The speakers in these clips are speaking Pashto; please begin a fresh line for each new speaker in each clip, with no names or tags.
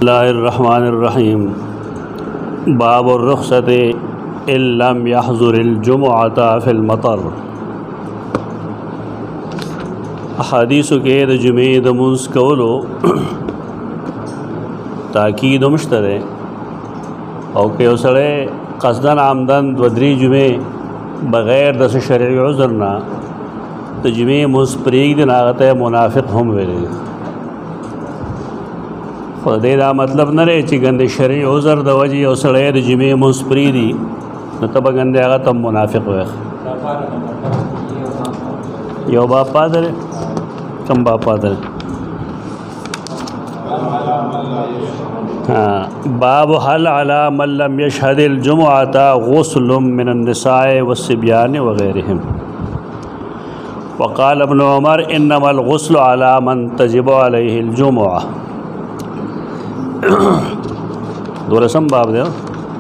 बिस्मिल्लाहिर्रहमानिर्रहीम बाब रुख़्सत इल्लम यहज़ुरिल जुमुअता फ़िल मतर। अहादीसु के द जुमे द मुंस कौलो ताकीद मुश्तरे और के उसड़े कसदन आमदन द्वदरी जुमे बग़ैर दस शरई उज़्र ना तो जुमे मुंस परीग दिन आगत है मुनाफिक हम वेले खुदे दा मतलब न रहे ची गंदे शरई उज़्र द वजी उसड़े द जुमे मुंस परीदी न तब गंदे आगत हम मुनाफिक वे यो बाप पादर कम बाप पादर। हाँ बाब हल अला मन लम यशहदिल जुमुअता गुस्लुम मिनन निसाए वस्सिब्यान वगैरहिम। वक़ाल इब्न उमर इन्नमल गुस्लु अला मन तजिबु अलैहिल जुमुअ। दो रस्म बाब दे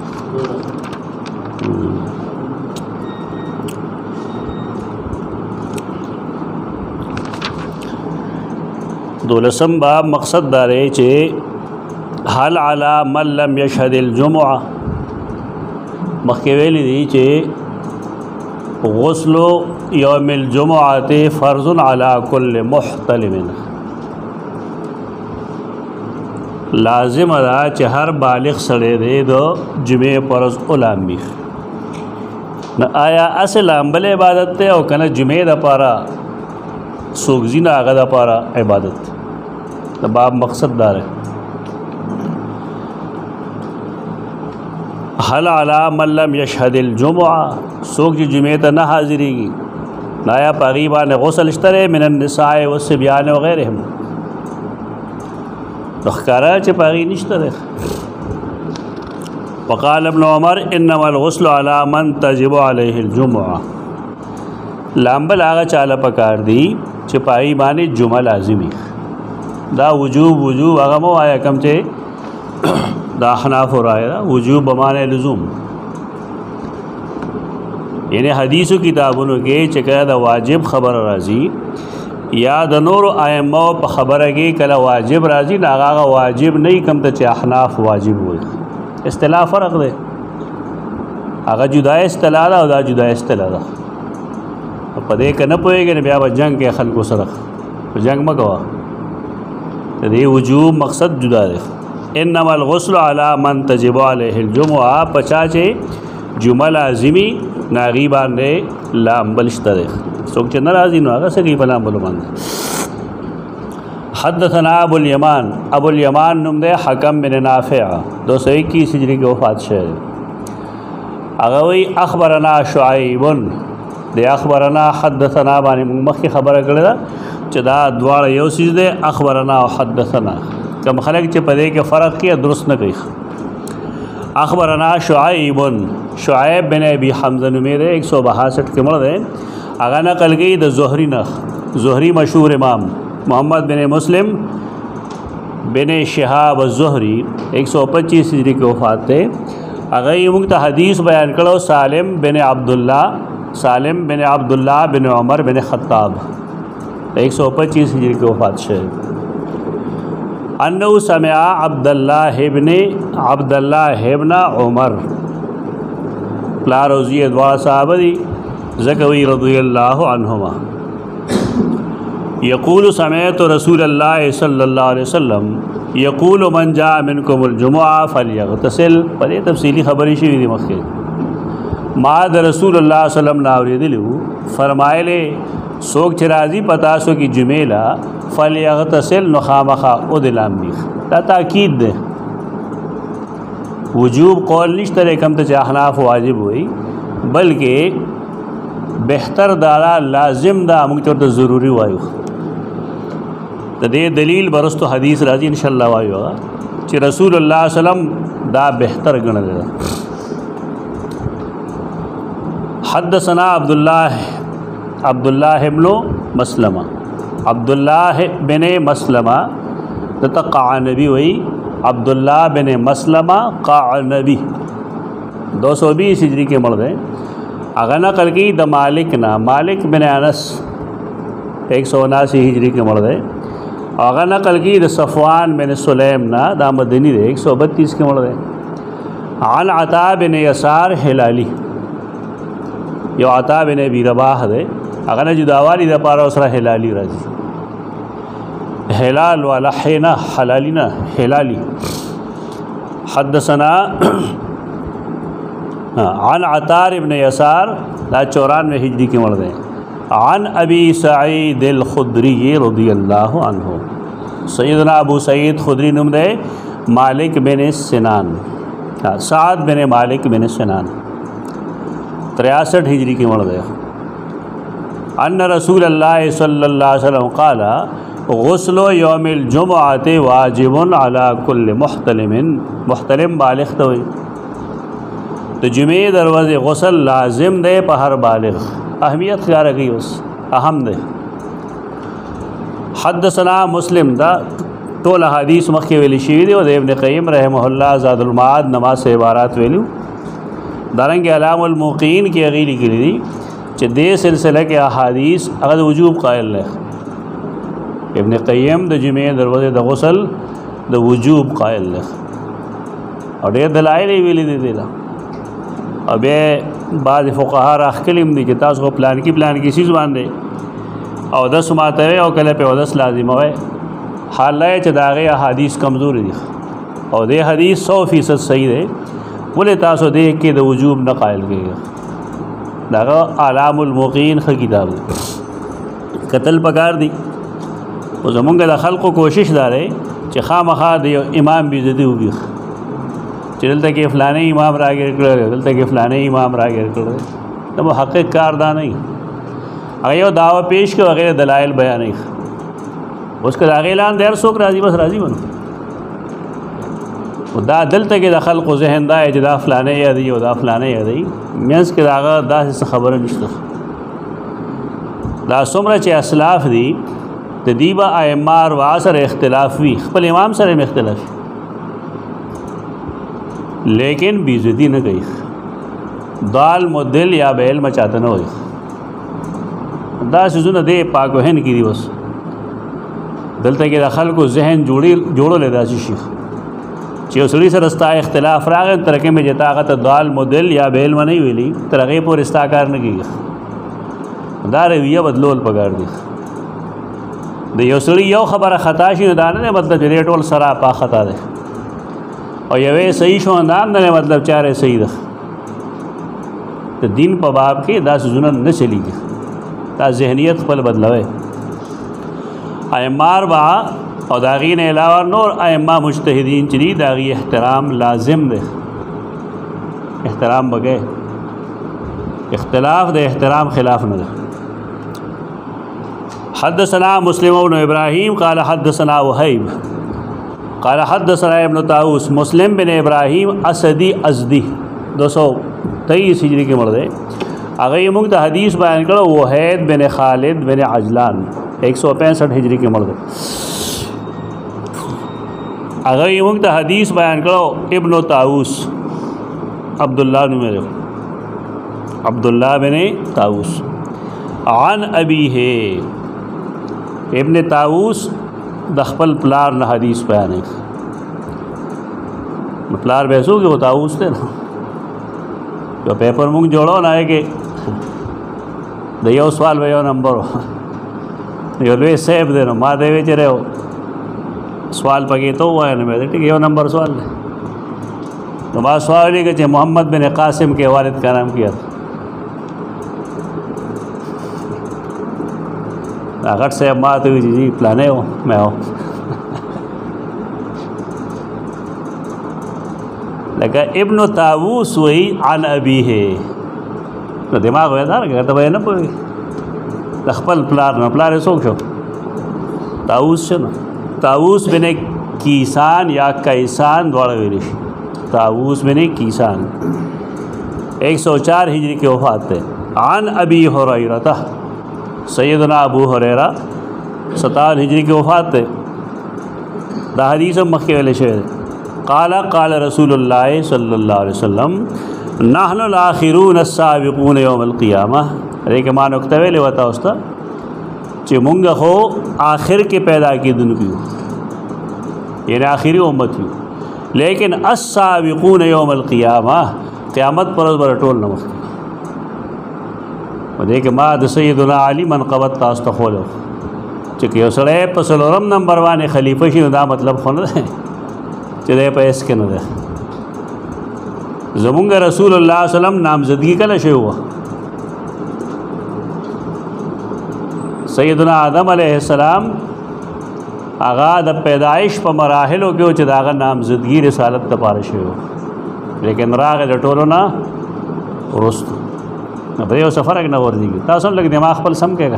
दोलसम बाब मकसद दारे चे हल अला मन लम यशहदिल जुमुअ मखवेली दी चे गुस्लो यौमिल जुमुअते फ़र्ज़ुन अला कुल्ल मुहतलिमिन लाजिम अदा चे हर बालिग सड़े दे दो जुमे परस उलामी न आया असल अम्बल इबादत थे और कना जुमे दा पारा सोगजी ना आगा दा पारा इबादत न बाब मकसद दार है हल अला मन लम यशहदिल जुमुअ सोग जी जुमे त न हाजिरीगी नाया पागीबा ने गुस्ल इश्तरे मिनन निसाए वस्सिब्यान वगैरहिम नखकारा चे पागी निश्तरे। वक़ाल इब्न उमर इन्नमल गुस्लु अला मन तजिबु अलैहिल जुमुअ लाम्बल आगा चाला पकार दी चे पागी बाने जुमा लाजिमी दा वजूब आगा मो आया कम चे दा हनाफ हो रहा है वजूब बमाने लुज़ूम यानी हदीसु किताबों के चका दा वाजिब खबर राजी या द नूर आयमो खबर के कला वाजिब राजी नागा वाजिब नहीं कम चे हनाफ वाजिब हुए इस्तिलाह फ़र्क दे आगा जुदा इस्तिलाह दा उदा जुदा इस्तिलाह दा पदे का न पोएगे न ब्या जंग के खल को सरख जंग मकवा ये वजूब मकसद जुदा दे। इन्नमल गुस्लु अला मन तजिबु अलैहिल जुमुअ पचाचे जुमा लाजिमी नागीबान रे लाम्बलिश्तरे सोच च नाराज़ी न आगा सगी बना बलमान। हद्दसना अबुल यमान नुमदे हकम बिन नाफ़िअ 221 हिजरी के वफ़ात शहर अगवई अखबरना शुआइबुन दे अखबरना हद्दसना बानी मखी खबर करेदा चदा द्वार यो चीज़ दे अखबरना और हद्दसना कम खलक च पदे के फ़र्क किया दुरुस्त न कही। अखबरना शुआइब बिन अबी हमज़ा मेरे 162 के मर्द है आगा नकल गई द ज़ुहरी मशहूर इमाम मोहम्मद बिन मुस्लिम बिन शिहाब ज़ुहरी 125 हिजरी के वफ़ात थे अगई मुक्त हदीस बयान करो सालिम बिन अब्दुल्ला बिन उमर बिन ख़त्ताब 125 हिजरी के वफ़ात शहर अन्नहु समिअ अब्दुल्लाह इब्न उमर ला रोज़ी द्वा साहबी ज़कवी रज़ियल्लाहु अन्हुमा यक़ूलु समिअतु रसूलल्लाह सल्लल्लाहु अलैहि वसल्लम यक़ूलु मन जाअ मिनकुमुल जुमुअ फ़ल्यग़तसिल पर ये तफसीली खबरी शी दी मक्के माद रसूलुल्लाह सल्लल्लाहु अलैहि वसल्लम फरमाएले सोग चराजी पता सो कि जुमेला फ़ल्यग़तसिल नखामखा उदलामी ताकीद दे वजूब कौल निश तरह कम तो हनाफ वाजिब हुई बल्कि बेहतर दारा लाजिम दा मुख्तर तो ज़रूरी वायु तो दे दलील बरस तो हदीस राजी इंशाअल्लाह वायु होगा कि रसूलुल्लाह सल्लम दा बेहतर गण दे। हद्दसना अब्दुल्लाह इब्न मसलमा अब्दुल्लाह बिन मसलमा तो क़ानबी वही अब्दुल्लाह बिन मसलमा क़ानबी 220 हिजरी के मर्द हैं अगर नकल की द मालिक बिन अनस 179 हिजरी के मर्द है هغه نقل کی د صفوان بن سلیم نا دا مدنی دی 132 کې مړ دی عن عطا بن یسار هلالی یو عطا بن ابي رباح دی هغه نه جداوالی د پاره سره هلالی راځي هلال ولا حینا حلالینا هلالی حدثنا عن عطار ابن یسار دا 94 ہجری کې مړ دی عن ابی سعید الخدری رضی اللہ عنہ سیدنا ابو سعید خدری نم دے مالک بن سنان سعد بن مالک بن سنان 63 ہجری کی مڑ دے ان رسول اللہ صلی اللہ علیہ وسلم قال غسل یوم الجمعۃ واجب علی کل محتلم بالغ تو جمعے دروازے غسل لازم دے پہ ہر بالغ اہمیت خیال رکھی اس اہم دے حدثنا مسلم دا طول حدیث مخی ویلی شوی دی و دے ابن قیم رحمہ اللہ زاد المعاد نماز سے عبارات ویلو دارنگ علام الموقین کی اغیلی کی دی چہ دے سلسلہ کے احادیث اگر وجوب قائل لے ابن قیم دا جمعہ دروازے دا غسل دا وجوب قائل لے اور دے دلائلی ویلی دی دیلا اور بے بعض فقہا راخکلیم دی کہ تاسو پلان کی چیز باندے او 10 ماتوے او کله په 10 لازم ہوئے حال ہے چې داغه احادیث کمزور دي او دې حدیث 100% صحیح دی ولې تاسو دې کې د وجوب نه قائل کېږي داغه علام الموقین خ کتاب دی قتل پکار دی او زمونږ د خلقو کوشش داره چې خامخا د امام بیزتی وبي چې دلته کې فلانه امام راګر کړل دلته کې فلانه امام راګر کړل دا محقق کار دا نه هغه یو داوا پیش کړ وغیرہ دلائل بیان نه اوس کله اعلان دیر څوک راضي بس راضي ونه او دا دلته کې د خلق ذهن دا چې دا فلانه یا دی او دا فلانه یا دی مینس کې داغه دا خبره نشته دا څومره چې اسلاف دي د دیبا ائمار واسر اختلاف وی خپل امام سره اختلاف لیکن بیزتی نہ گئی دال مدل یا بیل مچاته نه وي دا سيزونه دې پاک وهن کی دی بس دلته کې د خلکو ذهن جوړول دا شي چې سړي سره ستا اختلاف راغی ترکه مې جتا هغه دال مدل یا بیل منی ویلی ترغه پور استاکار نه کیږي دا رویه بدلول پکار دی د یو سړي یو خبره خطا شي نه نه مطلب دې ټول سره پا خطا ده او یوې صحیح شو اندام نه مطلب چاره صحیح ده د دین په باب کې دا سيزونه نه چلیږي دا ذهنیت خپل بدلوي ائمار با او داغین علاوه نور ائمه مجتهدین چې داغي احترام لازم ده احترام بغیر اختلاف د احترام خلاف نه ده حدثنا مسلم بن ابراهيم قال حدثنا وهيب قال حدثنا ابن طاووس مسلم بن ابراهيم اسدی ازدی 223 ہجری کے مړ دی هغه موږ ته حدیث بیان کړو وحید بن خالد بن عجلان 165 ہجری کے مړ دی هغه موږ ته حدیث بیان کړو ابن طاووس عبداللہ نومره عبداللہ بن طاووس عن ابیه ابن طاووس د خپل پلار نه حدیث بیان کړ پلار به سو کې طاووس ته جو پیپر موږ جوړو نه کې د یو سوال به یو نمبر یو لوی سیب دی نو ما دی وچره سوال پکې ته وای نه مې ټیک یو نمبر سوال دی نو ما سوال لري چې محمد بن قاسم کے والد کا نام کیا تھا غټ صاحب ما ته وی جی پلانې و مې و لکه ابن طاووس وی عن ابیه نو دماغ وې دا راګه ته نه پوي د خپل پلار نه پلار څوک شو طاووس شنو طاووس بن کیسان یا کیسان دواړه ویل شي طاووس بن کیسان 104 ہجری کی وفات ہے عن ابی ہریرہ سیدنا ابو ہریرہ 57 ہجری کی وفات ہے دا حدیث مخی والے شعر قال قال رسول اللہ صلی اللہ علیہ وسلم نحن الاخرون السابقون یوم القیامہ ریک مان وقت ویلے وتا استا چې مونږ خو آخر کې پیدا کېدونکي یو، یعنی آخري امت یو، لیکن السابقون یوم القیامه قیامت پر ورځ به ټول نه مخکې. په دې کې ما د سیدنا علي منقبت تاسو ته ښوولی چې که یو سړی په څلورم نمبر باندې خلیفه شي نو دا مطلب خو نه دی چې دی په هېڅ کې نه دی. زمونږ رسول الله صلی الله علیه وسلم نامزدګي کله شوې وه؟ سیدنا آدم علیه السلام هغه د پیدایش په مراحلو کې و چې د هغه نامزدګي رسالت دپاره شوې وه، لیکن راغی د ټولو نه وروستو. نو په دې یو څه فرق نه ورځېږي. تاسو هم لږ دماغ خپل سم کړئ.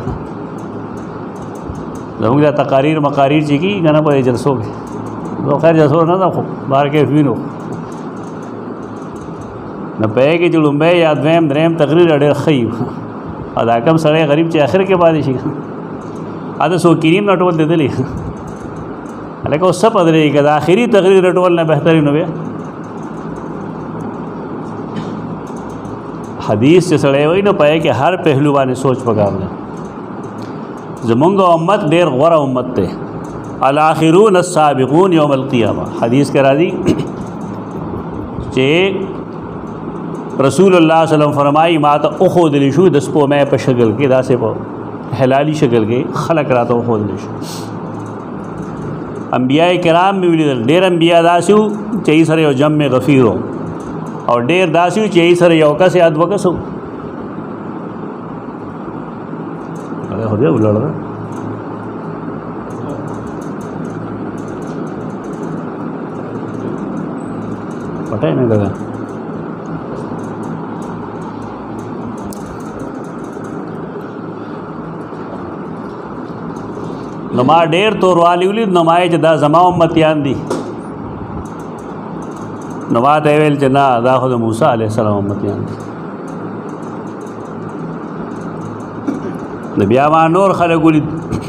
زموږ دا تقاریر مقاریر چې کېږي که نه په دې جلسو کې، نو خیر جلسو نه ده خو بهر کې وینو نه پوهېږي چې لومبی یا دویم دریم تقریر ډېر ښه وي، او دا کم سړی غریب چې آخر کې پاتې شي دا څو کریم رټول دیدلی هلکه اوس څه پدرېږي که د آخري تقریر رټول نه بهترین بیا حدیث چې سړی وایي نو پوهې کې هر پهلو باندې سوچ پکار دی. زمونږ امت ډېر غوره امت دی. الاخرون السابقون یوم القیامه حدیث کې راځي چې رسول الله صلی الله علیه وسلم فرمایي ما ته وښودلی شو د سپومۍ په شکل کې، داسې په حلالي شکل کې خلق راته وښودلی شو. انبیاء کرام مې ولیدل، ډېر انبیا داسې وو چې یې سره یو جمع غفیر و، او ډېر داسې وو چې یې سره یو کس یا دوه کس وو. خدای ولاړه پټه نه ده. نو ما ډېر توروالی ولید، نو ما یې چې دا زما امتیان دي. نو ما ته یې ویل چې نه دا خو د موسی علیه السلام امتیان دي. نو بیا ما نور خلک ولید،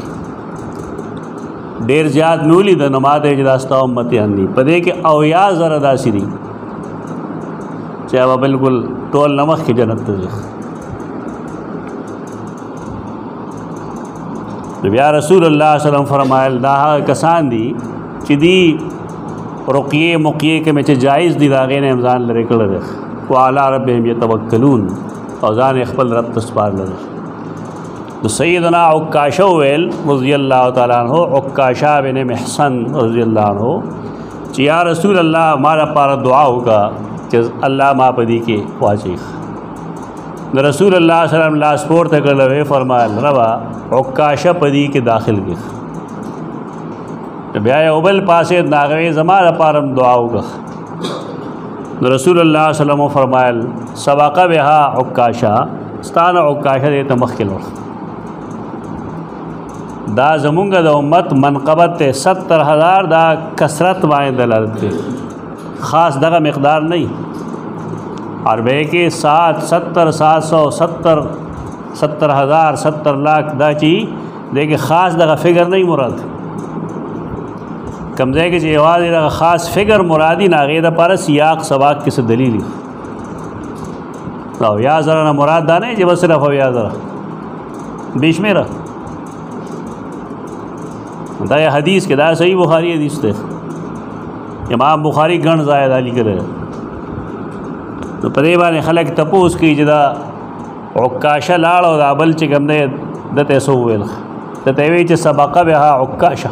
ډېر زیات مې ولید، نو ما ته یې چې دا ستا امتیان دي. په دې کې 90,000 داسې دي چې هغه بالکل ټول نه مخکې جنت ته ځي. بیا رسول الله صلی الله علیه وسلم فرمایل دا هغه کسان دي چې دی رقیې مقیې کې مې چې جایز دي د هغې نه یې ځان لرې کړی دی، وعلی ربهم یتوکلون، او ځان یې خپل رب ته سپارلی دی. د سیدنا عکاشه وویل رضی الله تعالی عنہ، عکاشه بن محصن رضی الله عنہ چې یا رسول الله ما لپاره دعا وکړه چې الله ما په دې کې واچوي. د رسول الله صلی الله علیه وسلم لاس پورته کړل، ویې فرمایل ربه عکاشه په دې کې داخل کړي. بیا یو بل پاسې د هغې زما لپاره هم دعا وکړه. نو رسول الله صلی الله علیه وسلم فرمایل سبق بها عکاشه، ستا نه عکاشه دې ته مخکې لوړ. دا زمونږ د امت منقبت ته 70,000 دا کثرت باندې دلالت کوي، خاص دغه مقدار نه وي. عربی کې 70 770 70,000 70 لاکھ دا چی دے کہ خاص دغه فگر نه مراد، کم ځای کې چې یوازې دغه خاص فگر مرادي نه، هغې دپاره سیاق سباق کې څه دلیل وي. او یا زره نه مراد دا نه چې بس صرف او یا زره بې شمېره. دا حدیث کې دا صحیح بخاری حدیث دی، امام بخاری ګڼ ځای دا لیکلی. نو په دې باندې خلک تپوس کوي چې دا عکاشه لاړ او دا بل چې کوم دی دته یې څه وویل، دته یې وایي چې سبقه بها عکاشه.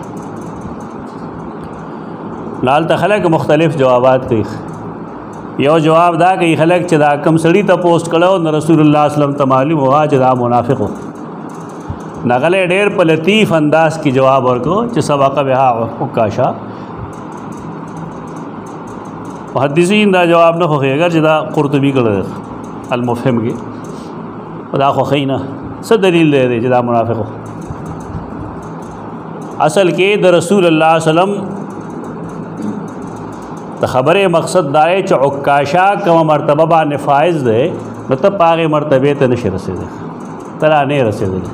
هلته خلک مختلف جوابات کوي. یو جواب دا کوي خلک چې دا کم سړي تپوس کړی نو رسول الله صلی الله علیه وسلم ته معلوم وه چې دا منافق و. نغلی ډېر په لطیف انداز کې جواب ورکړو چې سبقه بها عکاشه. محدثین دا جواب نه خوښوي، اگر چې دا قرطبي کړی المفهم کې دا خوښوي نه. څه دلیل دی چې دا منافق و؟ اصل کې د رسول الله صلی الله علیه وسلم د خبرې مقصد دا دی چې عکاشه کومه مرتبه باندې فائز دی نو ته په هغې مرتبې ته نشي رسېدلی، ته لا نه یې رسېدلی.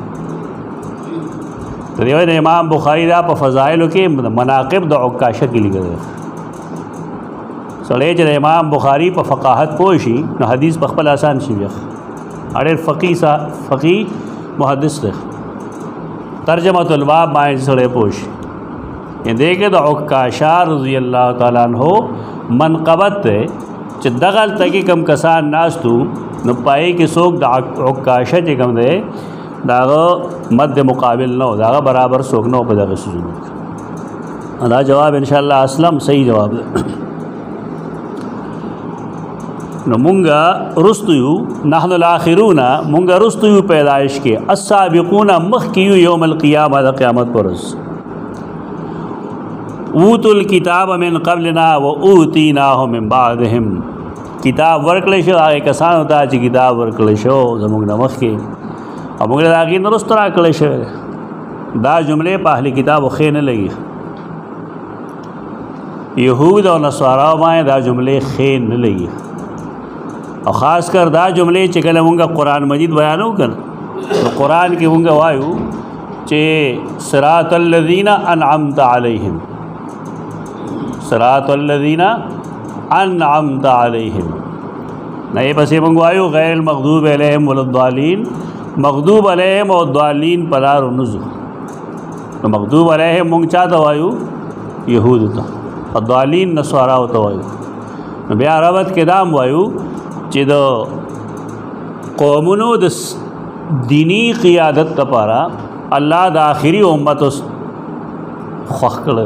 د دې امام بخاري دا په فضایلو کې مناقب د عکاشه کې لیکلی دی. سړی چې د امام بخاري په فقاهت پوه شي نو حدیث په خپل آسان شي. بیا ډېر فقیه محدث دی، ترجمۃ الباب باندې سره پوښ دې کې د عکاشا رضی الله تعالی عنہ منقبت چې دغل تکي کم کسان ناستو نو پای کې څوک د عکاشا چې کوم دی داغه مد مقابل نو داغه برابر څوک نو په دغه سجود دا جواب ان شاء الله اسلم صحیح جواب ده نو مونږه رستو نحن الاخرون مونږه رستو پیدائش کې السابقون مخکیو یوم القیامه د قیامت پرز اوتوا الكتاب من قبلنا واوتیناه من بعدهم کتاب ورکړل شو هغه کسانو ته چې کتاب ورکړل شو زموږ نه مخکې او موږ له هغې نه وروسته راکړلی شوی دا جملې په اهل کتابو ښې نه لګي یهود او نصاراو باندې دا جملې ښې نه لګي او خاص کر دا جملې چې کله مونږ قرآن مجید بیانو که نو قرآن کې مونږ وایو چې صراط الذین انعمت علیهم صراط الذین انعمت علیہم نئے پسے منگوایو غیر المغضوب علیہم والضالین مغضوب علیہم والضالین پلار و نزو مغضوب علیہم منگ چاہتا وایو یہود تا الضالین نصاراو تا وایو بیا ربط کے دام وایو چی دا قومنو دا دینی قیادت تا پارا اللہ دا آخری امت خوخ کر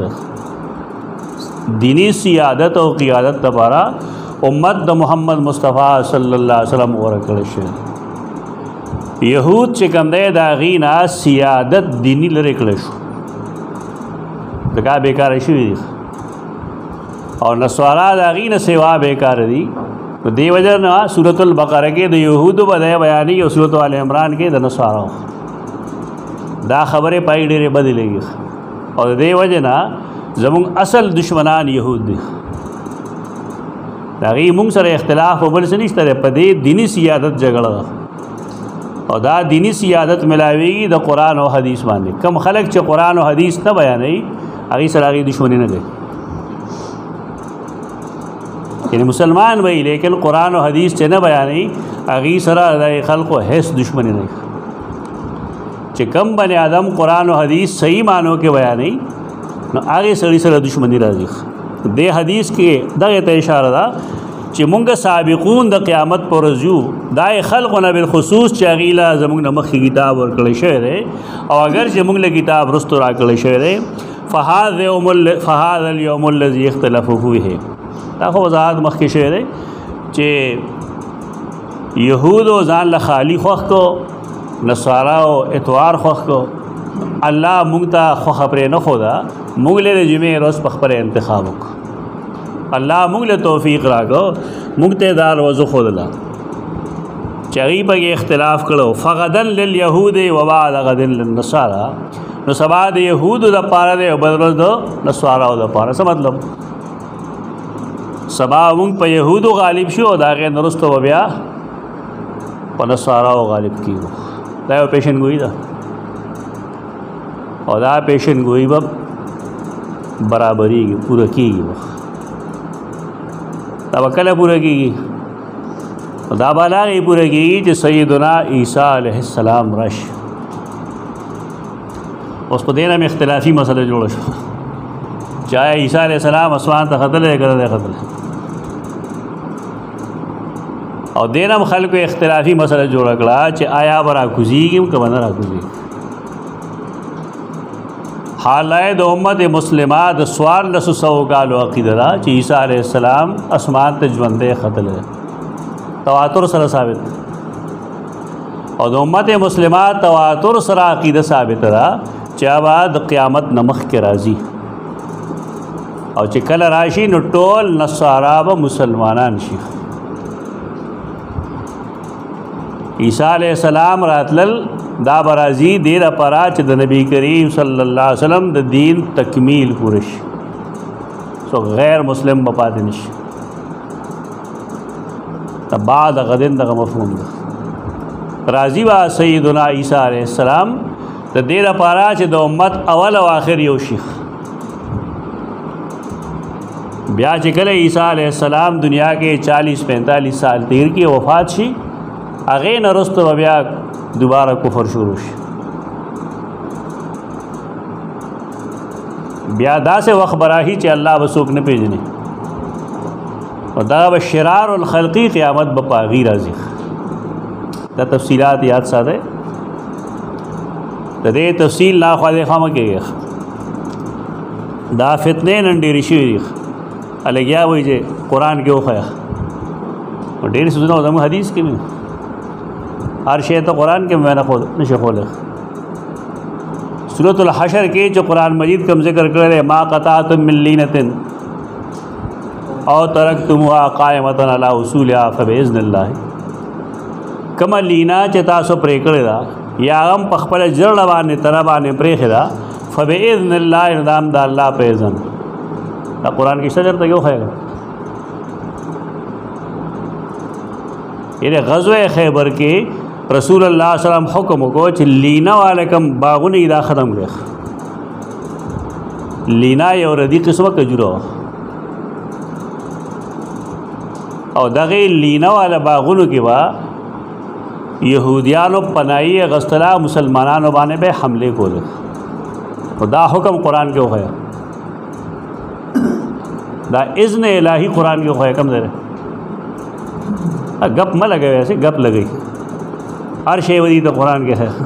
دینی سیادت و قیادت تبارا امت د محمد مصطفیٰ صلی اللہ علیہ وسلم ورکړل شوی یهود چې کوم دی د هغې نه سیادت دینی لرې کړی شو دغه بیکاره شوي دي او نصارا د هغې نه سوا بیکاره دي په دې وجه نه سورة البقره کې د یهودو به دی بیانېږي او سورة آل عمران کې د نصاراو دا خبرې پای ډېرې بدې لګي او د دې وجه نه زمون اصل دشمنان یهود دي هغې مونږ سره اختلاف او بل څه نشته دی په دې دیني سیادت جګړه ده او دا دینی سیادت ملاویږي د قرآن او حدیث باندې کم خلک چې قرآن او حدیث نه بیانوي هغې سره هغې دشمني نه کوي یعنی مسلمان وي لیکن قرآن او حدیث چې نه بیانوي هغې سره د خلقو هیڅ دشمني نه کوي چې کم بني آدم قرآن او حدیث صحیح معنو کې بیانوي نو هغې سړي سره دشمني راځي دې حدیث کې دغې ته اشاره ده چې مونږ سابقون د قیامت پر ورځ یو دا خلقونه بالخصوص چې هغې له زموږ نه مخکې کتاب ورکړی شوی دی او اگر چې مونږ له کتاب وروستو راکړی شوی دی فهذا اليوم الذي اختلفوا فيه دا خو وضاحت مخکې شوی دی چې یهودو ځان له خالي خوښ کو نصاراو اتوار خوښ کو الله مونږ ته خوښه پرې نه ښوده مونږ له د جمعې ورځ په خپله انتخاب وکړو الله مونږ له توفیق راکړو مونږ ته دا روزه ښودله چې هغې پکې اختلاف کړو فغدا للیهود و بعد غد للنصارى نو سبا د یهودو دپاره دی او بل ورځ د نصاراو دپاره څه مطلب سبا مونږ په یهودو غالب شو او د هغې نه وروسته به بیا په نصاراو غالب کېږو دا یو پیشنګویي ده او دا پیشنګویي به برابرېږي پوره کېږي دا به کله پوره کېږي دا به هغې پوره کېږي چې سیدنا عیسی علیه السلام راشي اوس په دې نه مې اختلافي مسله جوړه شوه چې آیا عیسی علیه السلام اسمان ته ختلی دی که نه دی ختلی او دې نه هم خلکو اختلافي مسله جوړه کړه چې آیا به راکوزېږي که به نه راکوزېږي حالای د امت مسلمه د 1400 کالو عقیده ده چې عیسی علیه السلام اسمان ته ژوندی ختلی تواتر سره ثابت او د امت مسلمه تواتر سره عقیده ثابت ده چې هغه د قیامت نه مخکې راځي او چې کله راشي نو ټول نصارا به مسلمانان شي عیسی علیه السلام راتلل دا برازی دیر اپارا چې د نبی کریم صلی اللہ علیہ وسلم د دین تکمیل پورش سو غیر مسلم بپات نش بعد غدن دغه مفهوم ده راضی با سیدنا عیسی علیہ السلام د دیر اپارا چې د امت اول او آخر یو شیخ بیا چې کله عیسی علیہ السلام دنیا کې 40-45 سال تیر کې وفات شي هغې نه وروسته به بیا دوباره کفر شروع شي بیا داسې وخت به راځي چې الله به څوک نه پیژني او دا به شرار الخلقي قیامت به په هغې راځي. دا تفصیلات یاد ساته، د دې تفصیل لا خوا مه کېږي. دا فتنې نن ډېرې شوي دي. الګیا وایي چې قرآن کې وښیه، ډېر څیزونه زموږ حدیث کې مې هر شی ته قرآن کې مې نه شي ښولی. سورۃ الحشر کې چې قرآن مجید کوم ذکر کړی ما قطعتم من لینة او ترکتموها قائمة علی اصولها فبإذن الله، کومه لینا چې تاسو پرې کړې ده یا هم په خپله زړه باندې تنه باندې پرېښې ده فبإذن الله، اقدام د الله په اذن. دا قرآن کې شته درته یو ښیږه. یعنې غزوه خیبر کې رسول الله صلی الله علیه وسلم حکم وکړو چې لینا والا کوم باغونه یې دا ختم کړي. لینا یو ردی قسمه کجوره او دغه لینا والا باغونو کې به یهودیانو پناهي اخیستله، مسلمانانو باندې به حملې کولې. او دا حکم قرآن کې وښیه، دا اذن الهي قرآن کې وښیه. کوم ځای گپ مه لګوئ، ایسے گپ لګئ، هر شی ودی ته قرآن کې ہے.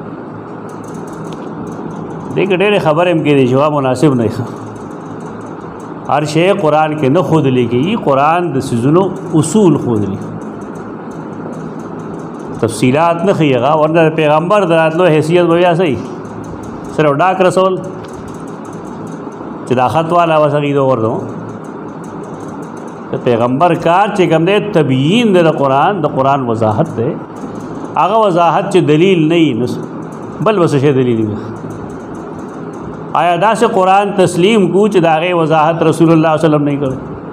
دې کې ډېرې خبرې هم کېدای شي مناسب نه وي. هر شی قرآن کې نه ښودلی کېږي، قرآن د څیزونو اصول ښودلي، تفصیلات نه ښیي هغه. ورنه د پیغمبر د راتلو حیثیت به بیا صحیح صرف ډاک رسول چې دا خط والا بس عقیده ورته د پیغمبر کار چې کوم دی تبیین دی د قرآن وضاحت دی. هغه وضاحت چې دلیل نه وي بل بس شی دلیل وي. آیا داسې قرآن تسلیم کو چې د هغې وضاحت رسول الله صلی الله علیه وسلم نه کړی؟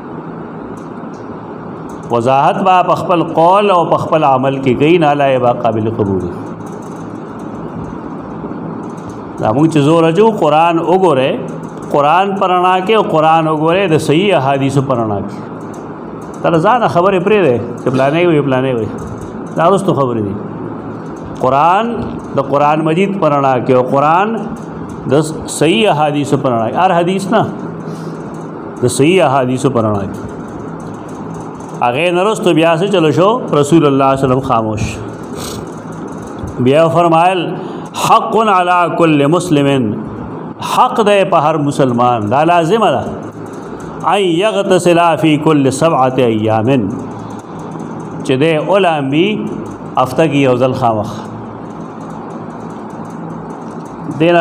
وضاحت با په خپل قول او په خپل عمل کې کوي، نه لا با قابل قبول. دا موږ چې زور اچو قرآن وګورئ، قرآن په رڼا کې او قرآن وګورئ د صحیح احادیثو په رڼا کې. تر ځانه خبرې پرېږدئ چې پلانې وي پلانې وي، دا وروستو خبرې دي. قرآن د قرآن مجید په رڼا کې او قرآن د صحیح احادیثو په رڼا کې، هر حدیث نه د صحیح احادیثو په رڼا کې. هغې نه وروستو بیا څه چلو شو؟ رسول الله صلی الله علیه وسلم خاموش. بیا فرمایل حق علی کل مسلم، حق دی په هر مسلمان، دا لازمه ده ان یغتسل فی کل 7 ایام، چې دی اولامبي هفته کې یو ځل خامخ. دینا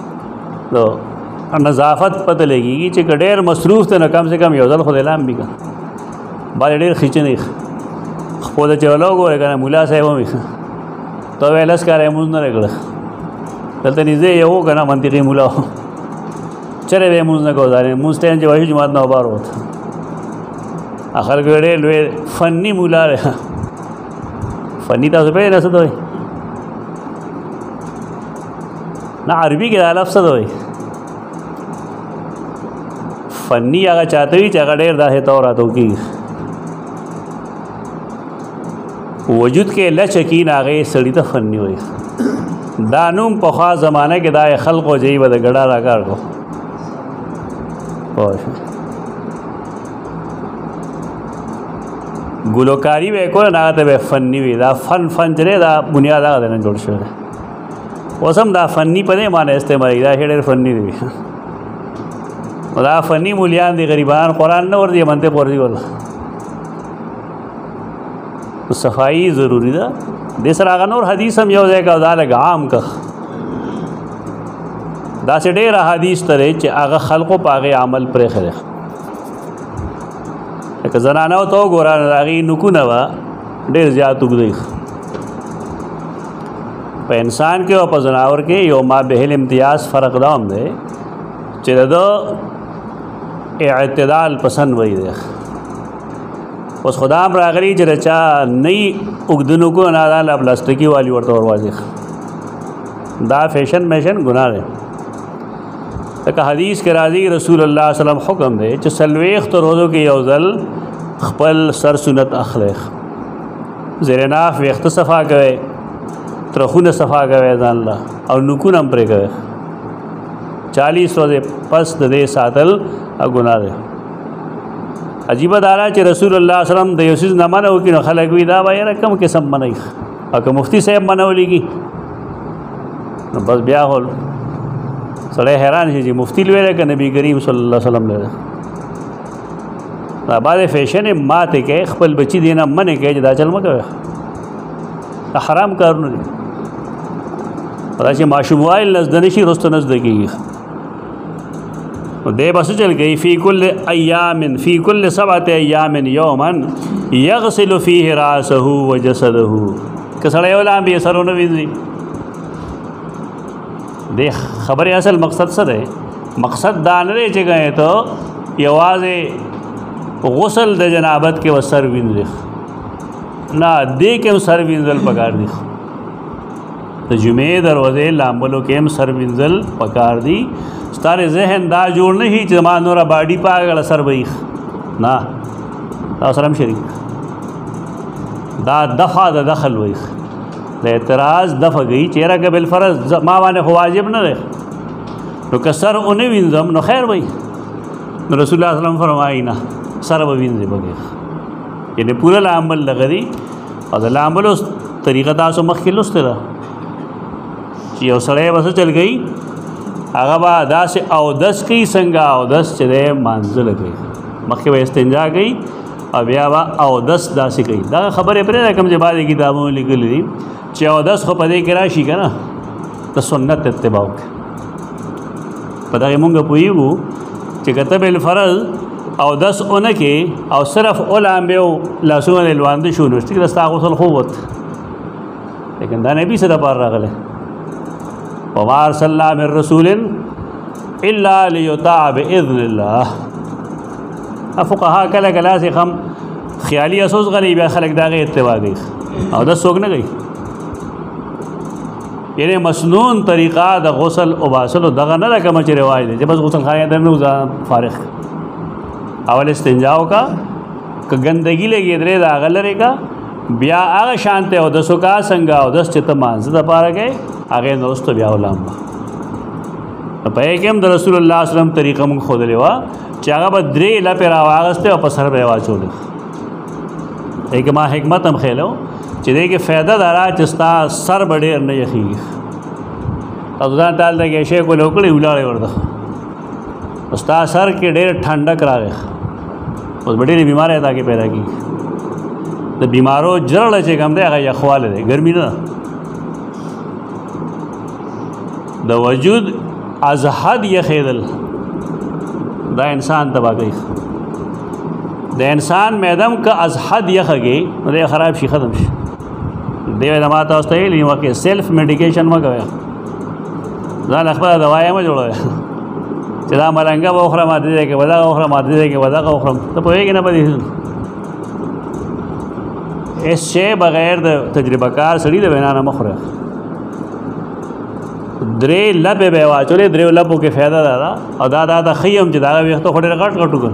نظافت پته لګېږي چې که ډېر مصروف دی نو کم سے کم یو ځل خو دی لامبي که باندې ډېر خیچنې خپو د چې ولا وګورې که نه ملا صاحب هم ته وایې لس کاله یې مونځ نه دی کړی، دلته نږدې یې و که نه منطقي ملا و، چرې به یې مونځ نه کوو. مونځ ټایم چې وایي جماعت نه وبار وت خلکو یې ډېر لوی فني ملا دی. فني تاسو پوهېږئ نه څه ته وایي؟ نه عربي کې دا لفظ څه ته وایي؟ فني هغه چاته وي چې هغه ډېر داسې طور راته وکېږي وجود کې لچکي نه، هغې سړي ته فني وایي. دا نوم پخوا زمانه کې دا خلقو جهی به د ګډا را کار کو ګلوکاري به یې کوله نه هغه ته به فني وي. دا فن چې دی دا بنیاد هغه دی نه جوړ شوی دی. اوس هم دا فني په دې معنی استعمالېږي، دا ډېر فني دی. دا فني مولیان دي غریبان، قرآن نه ورځي منطق ورځي ولا صفائی ضروری ده. دې سره هغه نور حدیث هم یو ځای کا دا لږ عام که داسې ډېر احادیث ته دی چې هغه خلقو په هغې عمل پرېښی دی. لکه زنانو ته وګوره نو د هغې نوکونه به ډېر زیات اوږده په انسان کې او په ځناور کې یو مابهل امتیاز فرق دا هم دی چې د اعتدال پسند وی دی. اوس خدا هم راغلی چې د چا نی اوږده نوکونه نه دا پلاستیکي والي ورته ورواځي، دا فیشن میشن ګناه دی. لکه حدیث کې راځي رسول الله صلی الله علیه وسلم حکم دی چې څلوېښتو روزو کې یو ځل خپل سر سنت اخلی، زیر ناف ویښته صفا کوئ، ترخونه صفا کوئ ځان له، او نوکونه هم پرې کوئ. 40 ورځې پس د دې ساتل ګناه دی. عجیبه دا چې رسول الله صلی الله علیه وسلم د یو څیز نه منع وکړي نو خلک وایي دا به یاره کوم قسم منئ، او که مفتي صاحب منع ولیږي نو بس بیا خو سړی حیران شي چې مفتي لوی که نبی کریم صلی الله علیه وسلم لوی. دا بعضې فیشن یې ماتې کوي، خپل بچي دې نه منې کوي چې دا چل مه کوئ، دا حرام کارونه دي. دا چې ماشوم موبایل نه زده نه شي رسته نه زده کېږي. دی به څه چل کوي فی کل ایام فی کل 7 ایام یوما یغسل فیه راسه و جسده. که سړی ولامبي سرونه وینځي. د خبرې اصل مقصد څه دی؟ مقصد دا نه دی چې ګڼې ته یوازې غسل د جنابت کې و سر وینځي، نه دې کې هم سر وینځل پکار دي. د جمعې دروازې لامبلو کې هم سر وینځل پکار دي. ستاره ذهن دا جوړ نه شي چې ما نوره باډي پاګړه سر ویخ، نه دا سره هم شریک دا دفع د دخل ویخ د اعتراض دفع گئی چیرې که بالفرض ما باندې خو واجب نه دی نو که سر اونې وینځم نو خیر وی. نو رسول الله صلی الله علیه وسلم فرمایي نه سر به وینځي بغیر، یعنی پوره لامبل دغه دی. او د لامبلو طریقه تاسو مخکې لوستې ده چې یو سړی به څه چل کوي، هغه به داسې اودس کوي څنګه اودس چې دی مانځله کوي، مخکې به استنجا کوي او بیا به اودس داسې کوي. دا خبرې پرېږده کوم چې بعضې کتابونو لیکلي دي چې اودس خو په دې کې راشي که نه د سنت اتباع وکړي. په دغې مونږ پوهېږو چې که ته بالفرض اودس اونه کې او صرف اولامبې او لاسونه دې لوانده شو نو ټیک ده ستا غسل خوب وت، لیکن دا نبي څه دپاره راغلی وما ارسلنا من رسول الا لیطاع باذن الله. فقها کله کله چې هم خیالي اساس غني بیا خلک داغه اتباع کوي او دا څوک نه کوي. یعنی مسنون طریقه د غسل او باسل دغه نه کوم چې رواج دی چې بس غسل خانه درنه فارغ اول استنجا وکا که ګندګي لګي درې دا غلره کا بیا هغه شانته او د سوکا څنګه او د ست مانځ د پاره کې هغه نوست بیا ولام په یکم د رسول الله صلی الله علیه وسلم طریقه مون خو دلې وا چې هغه به درې لپاره راوغسته او په سر به واچول. ایک ما حکمت هم خېلو چې دې کې فائدہ دارا چې ستا سر بډې نه یخي او ځان ټال دې شي کو لوکړي ولاړې ورده ستا سر کې ډېر ठंडक راغی اوس بډې بیمار ادا کې پیدا کی د بیمارو جړل چې کوم دی هغه یخواله دی ګرمي نه د وجود از حد یخیدل دا انسان تباہ کوي. د انسان میدم که از حد یخږي نو دی خراب شي ختم شي. دی د ما تاسو ته ویلي وو کې سیلف میډیکیشن مه کوئ، ځان خپله دوايي مه جوړوئ چې دا ملنګه به وخورم ماته دی کې به دغه وخورم ماته دی کې به دغه وخورم. ته پوهېږې نه په دې هېڅ شی بغیر د تجربه کار سړي د وینا نه مه خوره. درې لپې به یې واچولې درېو لپو کې فایده دا ده او دا د ښي هم چې د هغه ویښته خو ډېر غټ غټ وکړ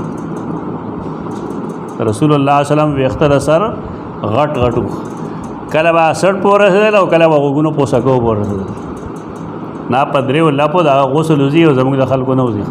رسول الله صلی الله علیه وسلم ویښته د سر غټ غټ وکړ کله به سټ پورې رسېدل او کله به غوږونو پوسکو پورې رسېدل نه په درېو لپو د هغه غسل وځي او زموږ د خلکو نه وځي.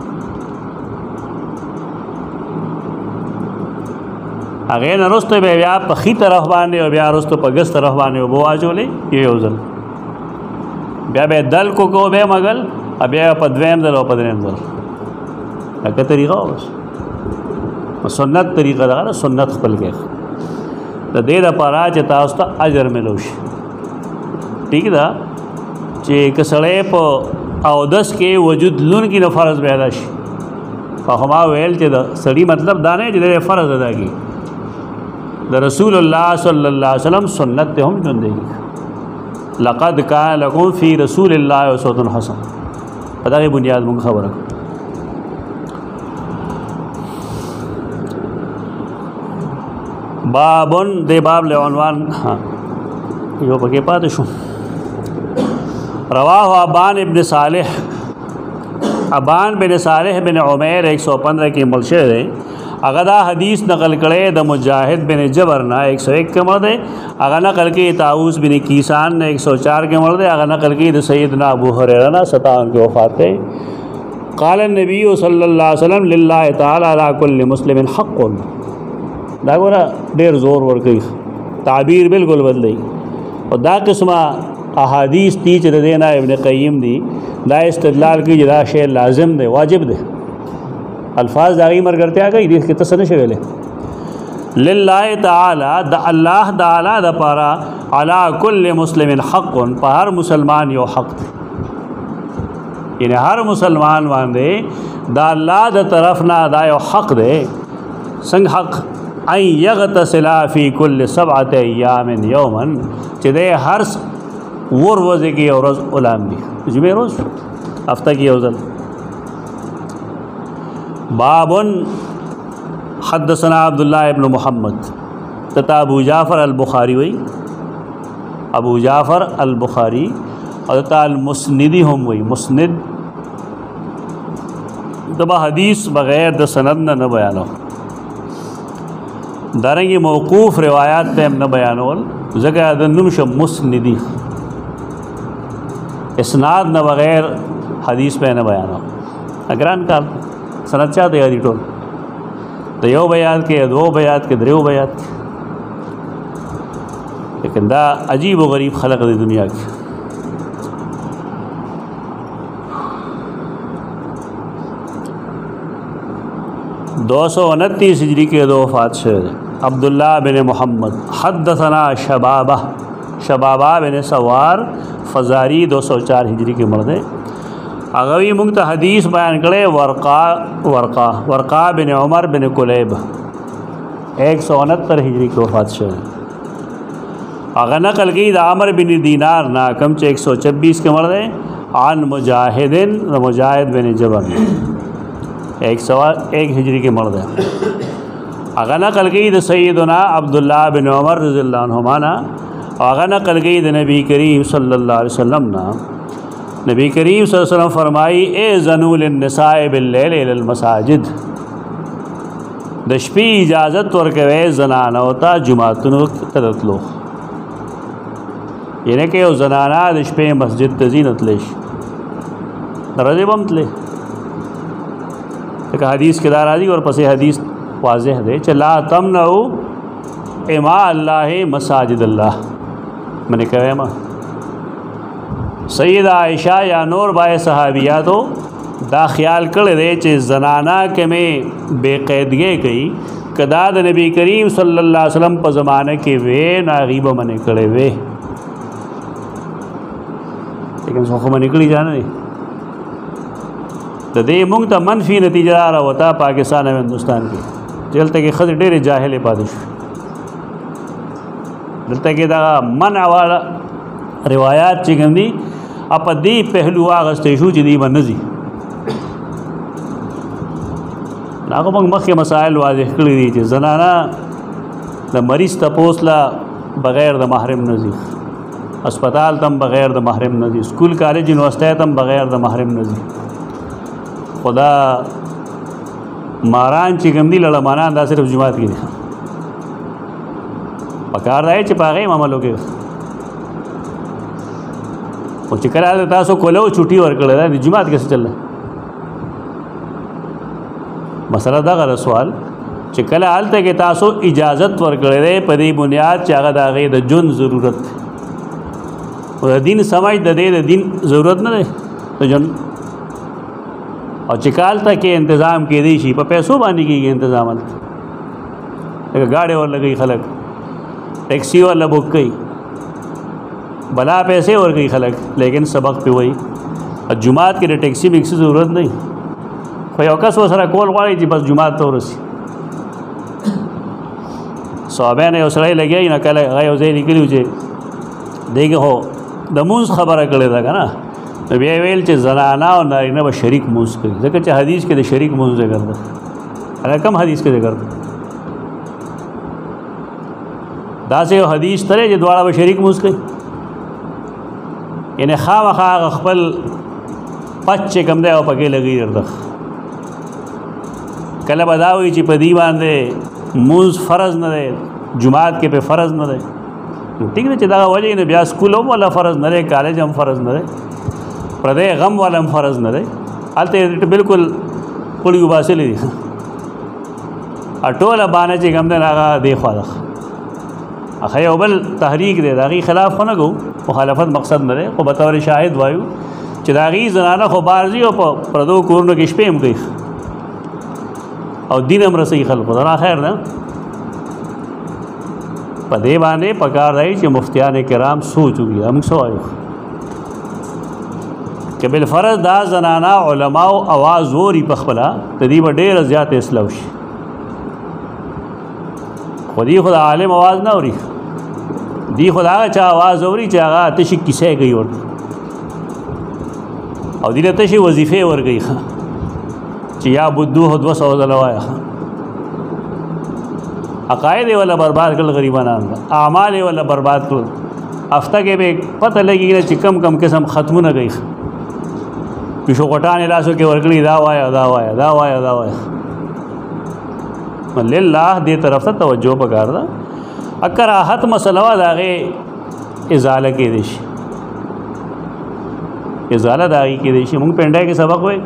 هغې نه وروسته به بیا په ښي طرف باندې او بیا وروسته په ګس طرف باندې اوبه واچولې یو ځل بیا به دل کو به مګل بیا په دویم ځل او په دریم ځل هغه طریقه اوس سنت طریقه ده سنت خپل کې د دې لپاره چې تاسو ته اجر ملو شي. ٹھیک ده چې کسړې په اودس کې وجود لون کې د فرض پیدا شي خو ما ویل چې د سړي مطلب دا نه چې د فرض ادا کی د رسول الله صلی الله علیه وسلم سنت ته هم ژوند دی. لقد کان لکم فی رسول الله اسوة حسنه په دغه بنیاد موږ خبره بابن دی باب له عنوان یو پکې پاتې شو. رواه ابان ابن صالح ابان بن صالح بن عمیر 115 کې ملشه ده هغه دا حدیث نقل کړي د مجاهد بن جبر نه 101 کې مرده هغه نقل کړي طاووس بن کیسان نه 104 کې مرده هغه نقل کړي د سیدنا ابو هريره نه 57 کې وفات ده. قال النبی صلی اللہ علیہ وسلم للہ تعالی علی کل مسلم حق. دا ګوره ډېر زور ورکوي، تعبیر بالکل بدلی. او دا قسمه احادیث دي چې د دې نه ابن قیم دي دا استدلال کوي چې دا شی لازم دی، واجب دی. الفاظ د هغې مرګرتیا کوي، دې کې ته څه نشي ویلی. لله تعالی د الله تعالی دپاره علی کل مسلم حق، په هر مسلمان یو حق دی. یعنی هر مسلمان باندې د الله د طرف نه دا یو حق دی. څنګه حق؟ ان یغتسل فی کل 7 ایام یوما، چې دی هر ورځې کې یو ورځ اولام دي، جمعې روز هفته کې یو ځل. باب حدثنا عبداللہ ابن محمد، تتا ابو جعفر البخاری وی، ابو جعفر البخاری، اور تتا المسندی هم وی. مسند دبا حدیث بغیر د سند نه بیانو، دارنګه موقوف روایات ته نه بیانول، ځکه د نوم ش مسندی اسناد نه بغیر حدیث په نه بیانو. اگران کار سند چا دی یادی ټول د یو بیان کې، دو بیان کې، دریو بیان کې. لیکن دا عجیب و غریب خلق دی دنیا کې. دو سو 29 ہجری کے دو وفات شعر. عبداللہ بن محمد حدثنا شبابہ بن سوار فزاری 204 ہجری کے مردے. اغوی منگتا حدیث بیان کرے ورقا بن عمر بن کلیب 169 ہجری کی وفات شعر. اغا نقل کی دا عمر بن دینار نا کم 126 کے مردے. عن مجاہد بن جبر 101 ہجری کے مرد ہے. اغا نقل کی دا سیدنا عبداللہ بن عمر رضی اللہ عنہما نا. اغا نقل کی دا نبی کریم صلی اللہ علیہ وسلم نا. نبی کریم صلی اللہ علیہ وسلم فرمائی اے زنو للنساء باللیل الى المساجد، د شپې اجازت ورکوي زنانو ته جمعتونو ته تلو. یعنی کہ یو زنانه د شپې مسجد ته ځي نه تلی شي، د ورځې به هم تلی. ایک حدیث کے دار آدھی اور پس حدیث واضح دے کہ لا تمنعوا اماء اللہ مساجد اللہ. میں نے کہا ماں سید عائشہ یا نور بائے صحابیاتو دا خیال کرے دے کہ زنانہ کے میں بے قیدگی کئی کدا دا نبی کریم صلی اللہ علیہ وسلم پا زمانے کے وے ناغیبہ منے کرے وے، لیکن سوخو میں نکلی جانا نہیں. د دې موږ ته منفي نتیجه راوته پاکستان او هندوستان کې، دلته کې ښځې ډېرې جاهلې پاتې شوې. دلته کې دا منع والا روایات چې کوم دي په دې پهلو اخیستی شو چې دوی به نه ځي. هغه موږ مخکې مسایل واضح کړي دي چې زنانه د مریض تپوس له بغیر د محرم نه ځي، اسپتال ته هم بغیر د محرم نه ځي، سکول کالج یونیورسټۍ ته هم بغیر د محرم نه ځي. خدا ماران چې کوم دي لړمانان دا صرف جماعت کې دي. پکار دی چې په هغې عمل وکړي. خو چې کله تاسو کولو چوټي ورکړی ده جماعت کې څه چل دی؟ مسله دغه ده سوال چې کله هلته کې تاسو اجازت ورکړی دی په دې بنیاد چې هغه د هغې د ژوند ضرورت دی. خو د دین سمجھ د دې د دین ضرورت نه دی د ژوند. اور چکال تک کے انتظام کی دی شي په پیسو باندې کېږي انتظام. لکه گاڑی ور لګي خلک، ٹیکسی والا بک کوي، بلا پیسے ورکوي خلک، لیکن سبق پې وایي. جماعت کې د ټیکسی میکسي ضرورت نه وي، خو یو کس ورسره کول غواړي چې بس جماعت ته ورسي. صحابه نه یو سړی لګیا نو کله هغه یو ځای لیکلي و چې دی کې هو د مونځ خبره کړې ده که نه، نو بیا ویل چې زنانه او نارینه به شریک مونځ کوي، ځکه چې حدیث کې د شریک مونځ ذکر ده. هغه کم حدیث کې ذکر ده؟ داسې یو حدیث ترې چې دواړه به شریک مونځ کوي. یعنی خامخا هغه خپل پچ چې کوم دی او پکې لګي درته. کله به دا وایي چې په دې باندې مونځ فرض نه دی، جماعت کې په فرض نه دی. ٹھیک ہے چې دغه وجې نه بیا سکول هم والا فرض نه دی، کالج هم فرض نه دی، پردی غم والا هم فرض نه دی. هلته بالکل پړي وباسلې دي ټوله باندې چې کوم دی هغه دی خوا ده هغه یو بل تحریک دی د هغې خلاف خو نه کوو مخالفت مقصد نه دی خو بطور شاهد وایو چې د هغې زنانه خو بار ځي او په پردو کورونو کې شپې هم کوي او دین هم رسوي خلکو ته نه خیر ده په دې باندې پکار دی چې مفتیان کرام سوچ وکړي موږ څه وایو که بالفرض دا زنانه علماو اواز ووري په خپله د دې به ډېره زیاته اصلاح وشي خو دې خو د عالم اواز نه اوري دې خو د هغه چا اواز اوري چې هغه تشي کیسې کوي ورته او دې له تشي وظیفې ورکوي چې یا بدوه 200 ځله وایه عقاید یې ولا برباد کړل غریبانان اعمال یې ولا برباد کړل هفته کې به پته لګي چې کم کم قسم ختمونه کوي پیشو غټانې لاسو کې ورکړي دا وایه دا وایه دا وایه دا وایه لله دې طرف ته توجه پکار ده اکر راحت مسله وا داغه ازاله کې دي شي ازاله داغه کې دي شي موږ پنده کې سبق وای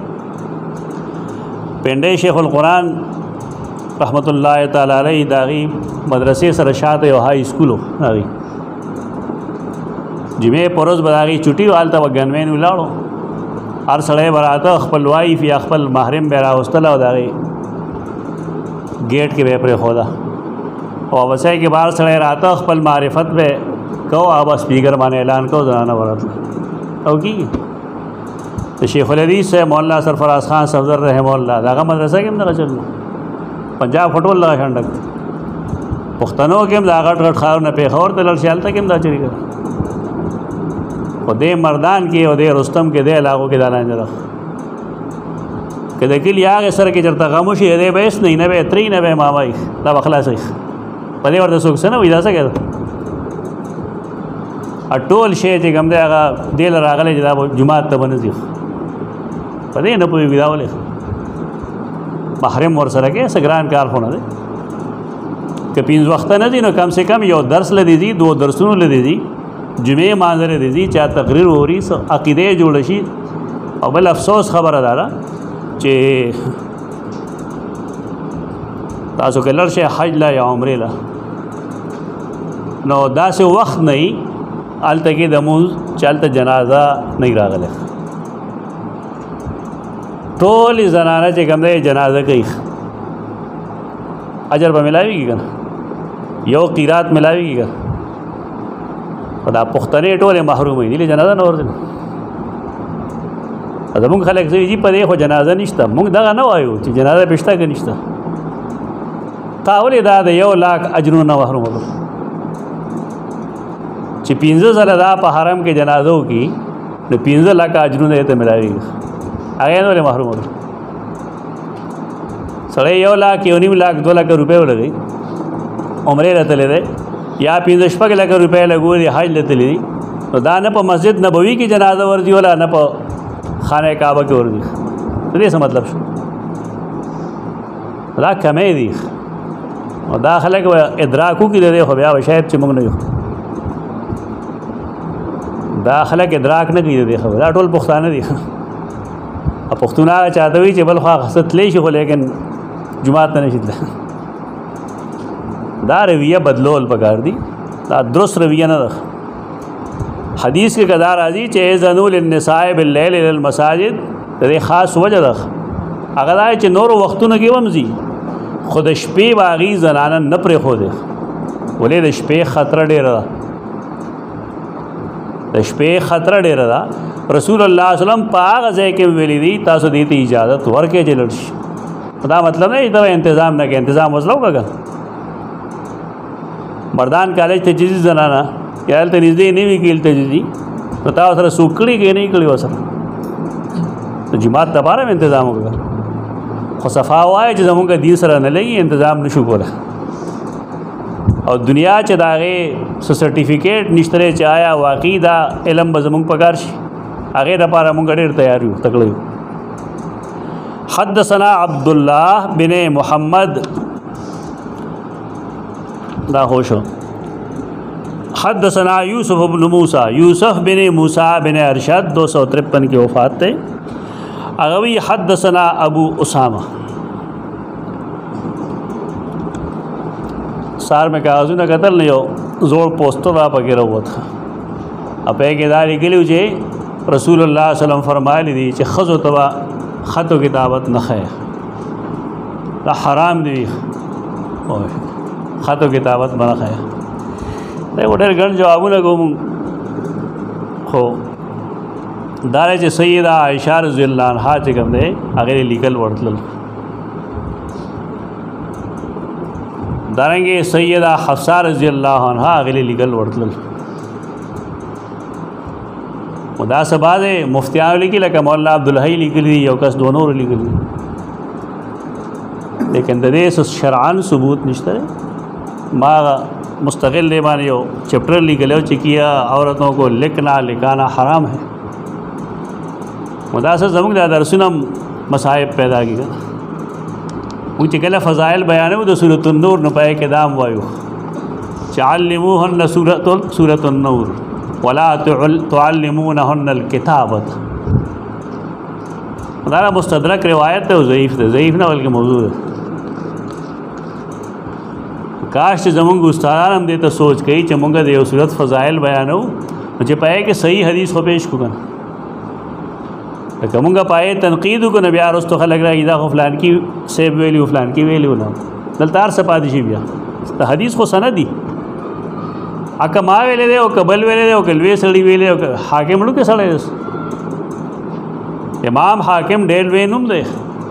پنده شیخ القرآن رحمت الله تعالی علیه داغي مدرسې سره شاته یو های سکول هغه جمعه پروز بداغي چټي والته وګنوین ولاړو هر سړی براته خپل وایف یا خپل محرم به راوستل او داغي गेट के वे पर खोदा और वैसे के बाहर सड़े रहता खपल मारिफत पे कहो अब स्पीकर माने ऐलान कहो जनाना वरत तो की तो शेखुल हदीस से मौलाना सरफराज खान सफदर रहमहुल्लाह दागा मदरसा के अंदर चल पंजाब फटोल लगा शंडक पुख्तनों के दागा टट खार न पेखौर तलर शाल तक दा चली कर और दे मर्दान के और दे रुस्तम के दे लागों के दाना जरा که د کلی هغه سره کې چرته خاموشي دی به اس نه به تری نه به مامای دا بخلاصي په دې ورته څوک سره وې دا څه کړه اټول شی چې کوم دی هغه دل راغلی چې دا جمعه ته بنځي په دې نه پوي ویداولې محرم ور سره کې سګران کار خونه دی که پینځ وخت نه دي نو کم سے کم یو درس لدی دي دو درسونو لدی دي جمعه مانځره دي چا تقریر ووري عقیده جوړ شي او بل افسوس خبره ده چې تاسو کې لړ شي حج لا یا عمره لا نو داسې وخت نه الته کې د مونږ چلته جنازه نه راغله ټول زنانه چې کوم دی جنازه کوي اجر به ملاويږي کنه یو قیرات ملاويږي کنه خدا پختنه ټوله محروم دي جنازه نه ورته زمونږ خلک زوی په دې خو جنازه نشته مونږ دغه نه وایو چې جنازه پښته کې نشته تاولې دا د 1 لاک اجرونه نه محروم وو چې 15 سره دا په حرم کې جنازه وکي نو 15 لاک اجرونه ته ملایي هغه نه محروم وو سره 1 لاک 1.5 لاک 2 لاک روپے ولګي عمره راته لري یا 15 لاک روپے لګوري حج لته لري نو دا نه په مسجد نبوي کې جنازه ورځي ولا نه په خانه کعبه کې ورځي دې څه مطلب شو دا کمې دي او دا خلک ادراکو کې لري خو بیا شاید چې موږ نه یو دا خلک ادراک نه کوي دې خبره ټول پښتانه دي پښتون هغه چاته وي چې بل خو خاصت لې شي خو لیکن جمعه ته نشي دا رویه بدلول پکار دي دا درست رویه نه ده حدیث کې قدار راځي چې زنول النساء بالليل الى المساجد دې خاص وجه ده هغه دا چې نور وختونه کې ومزي خود شپې باغی زنانه نه پرې خو دي ولې د شپې خطر ډیر ده د شپې خطر ډیر ده رسول الله صلی الله علیه وسلم په هغه ځای کې ویلي دي تاسو دې ته اجازه ورکې چلل شي دا مطلب نه دا تنظیم نه کې تنظیم وسلو کړه مردان کالج ته جزي زنانه یال ته نږدې نه وی کېل ته جزي نو تاسو سره سوکړي کې نه کړی وسره جماعت لپاره تنظیم وکړه خو صفا وای چې زمونږ دین سره نه لګي تنظیم نشو کوله او دنیا چې داغه سرټیفیکیټ نشته چې آیا واقعي دا علم به زمونږ پکار شي هغه د لپاره مونږ ډېر تیار یو تکلیف حدثنا عبد الله بن محمد دا هوشو حدثنا یوسف بن موسی بن ارشد 253 کی وفات تے اغوی حدثنا ابو اسامہ سار میں کاغذونه قتل نه یو زوړ پوسټر را پکې راووت اپې کې دا لیکلو چې رسول الله صلی الله علیه وسلم فرمایلی دي چې خزو تبا خط و کتابت نه خیر دا حرام دی خط و کتابت نه خیر دا ډېر ګڼ جوابونه کوم خو دا چې سیدہ عائشہ رضی الله عنها چې کوم دی هغه لیکل ورتل دارنګه سیدہ حفصہ رضی الله عنها هغه لیکل ورتل ودا سباده مفتیان لیکي لکه مولانا عبدالحی لیکلی یو کس دو نور لیکلی لیکن د دې شرعاً ثبوت نشته ما مستقل دی باندې یو چپټر لیکلو چې کیا عورتوں کو لکھنا لکھانا حرام ہے مدا سره زموږ د درسونه مصائب پیدا کیږي او چې کله فضائل بیانو د سورۃ النور نه پای کې دام وایو تعلموهن سورۃ النور ولا تعلمونهن الكتابة دا مستدرک روایت ہے ضعیف نہ بلکہ موضوع ہے کاش چې زمونږ استادان هم دې ته سوچ کوي چې مونږ د یو صورت فضائل بیانو چې پای کې صحیح حدیث خو پیش کو کنه لکه مونږ پای تنقید کو نه بیا رستو خلک راځي دا خو فلان کی سیب ویلی فلان کی ویلی نه دلتار سپادی شي بیا ته حدیث خو سند دی اکه ما ویلې دی او قبل ویلې دی او کلوي سړی ویلې او حاکم لو کې سړی امام حاکم ډېر وینم دی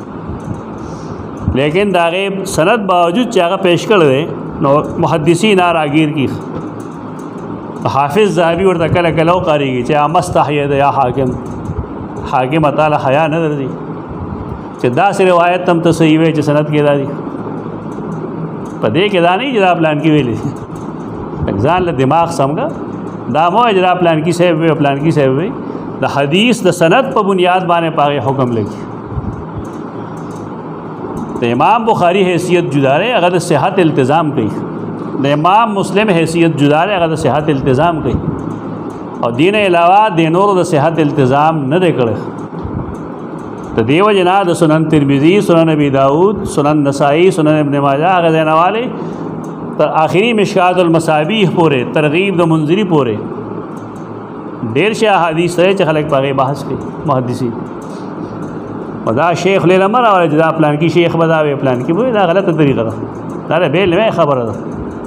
لیکن داغه سند باوجود چې هغه پیش کړل دی نو محدثین راګیر کی حافظ ذهبی ورته کله کله قاریږي چې امستحید یا حاکم تعالی حیا نه درځي چې دا سره روایت تم ته صحیح وي چې سند کې دادي په دې کې دا نه چې دا پلان کې ویلې ځان له دماغ سمګه دا مو اجرا پلان کی صاحب وی پلان کی صاحب وی د حدیث د سند په بنیاد باندې پاغه حکم لګي د امام بخاری حیثیت جدا رہے هغه د صحت التزام کوي د امام مسلم حیثیت جدا رہے هغه د صحت التزام کوي او دین علاوه د نور د صحت التزام نه دی کړی د دیو جنا د سنن ترمذی سنن ابي داود سنن نسائی سنن ابن ماجه هغه ځنواله تر آخری مشکات المصابیح پورے ترغیب د منذری پورے ډیر شه حدیث ہے چې خلک پاغه بحث کوي محدثین ودا شیخ لیلا مرا ولا جدا پلان کی شیخ بداوی پلان کی وای دا غلطه طریقه ده دا به له خبره ده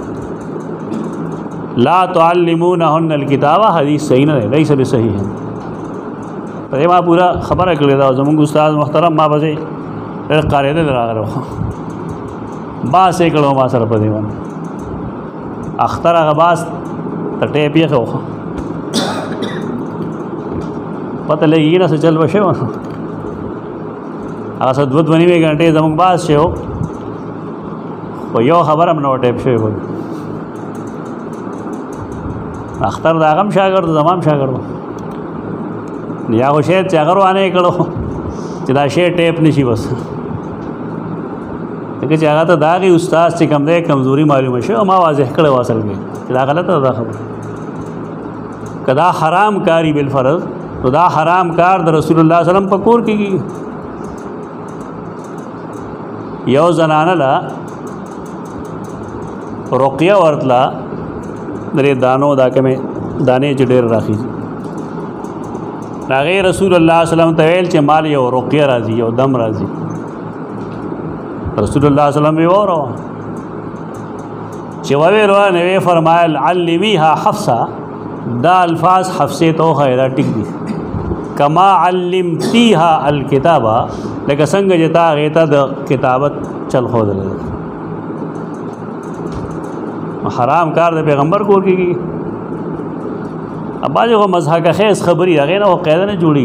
لا تعلمونهن الكتاب حدیث صحیح نه دی صحیح صحیح ہے په ما پورا خبره کړی دا زموږ استاد محترم ما بځه قاعده دراغره با سه کړو ما سره په دیوان اختر غباس ټټه پیخو پته لګی نه څه چل وشو هغه څه دوه ونی غنټه زموږ باس شو خو یو خبره منو ټیپ شوی و اختر دا غم شاګرد زمام شاګرد یا خو شاید چې هغه روانه کړو چې دا شی ټیپ نشي بس دغه چې هغه ته داغي استاد چې کم ده کمزوري معلومه شو ما واضح کړو اصل کې دا غلطه ده خبره کدا حرام کاری بالفرض تو دا حرام کار د رسول الله صلی الله علیه وسلم په کور کې یو زنانه لا رقیه ورتلا درې دانو دا کمه دانې چې ډېر راخي راغی رسول الله صلی الله علیه وسلم ته ویل چې مال یو رقیه راځي یو دم راځي رسول الله صلی الله علیه وسلم یې وره چې وې روانه وی فرمایل علمیها حفصه دا الفاظ حفصه تو خیره ټیک دي کما علمتیها الکتابه لکه څنګه چې تا غیته د کتابت چل خو دل حرام کار د پیغمبر کور کیږي ابا جو مذهب کا خیس خبری هغه نه قاعده نه جوړي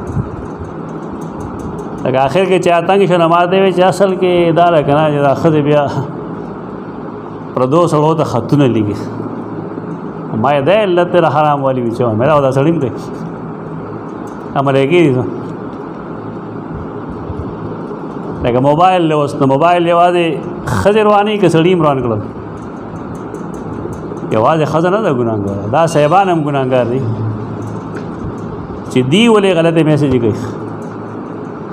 لکه اخر کې چاته کې شنمات دی چې اصل کې اداره کنه چې اخذ بیا پردو سړو ته خطونه لګي ما یې ده الله تعالی حرام والی وچو مې دا سړیم دی امرګي لکه موبایل له اوس موبایل یوازې خزروانی کې سړیم روان کړل یوازې خزانه ده ګناګار دا صاحبان هم ګناګار دي چې دی ولې غلطه میسج کوي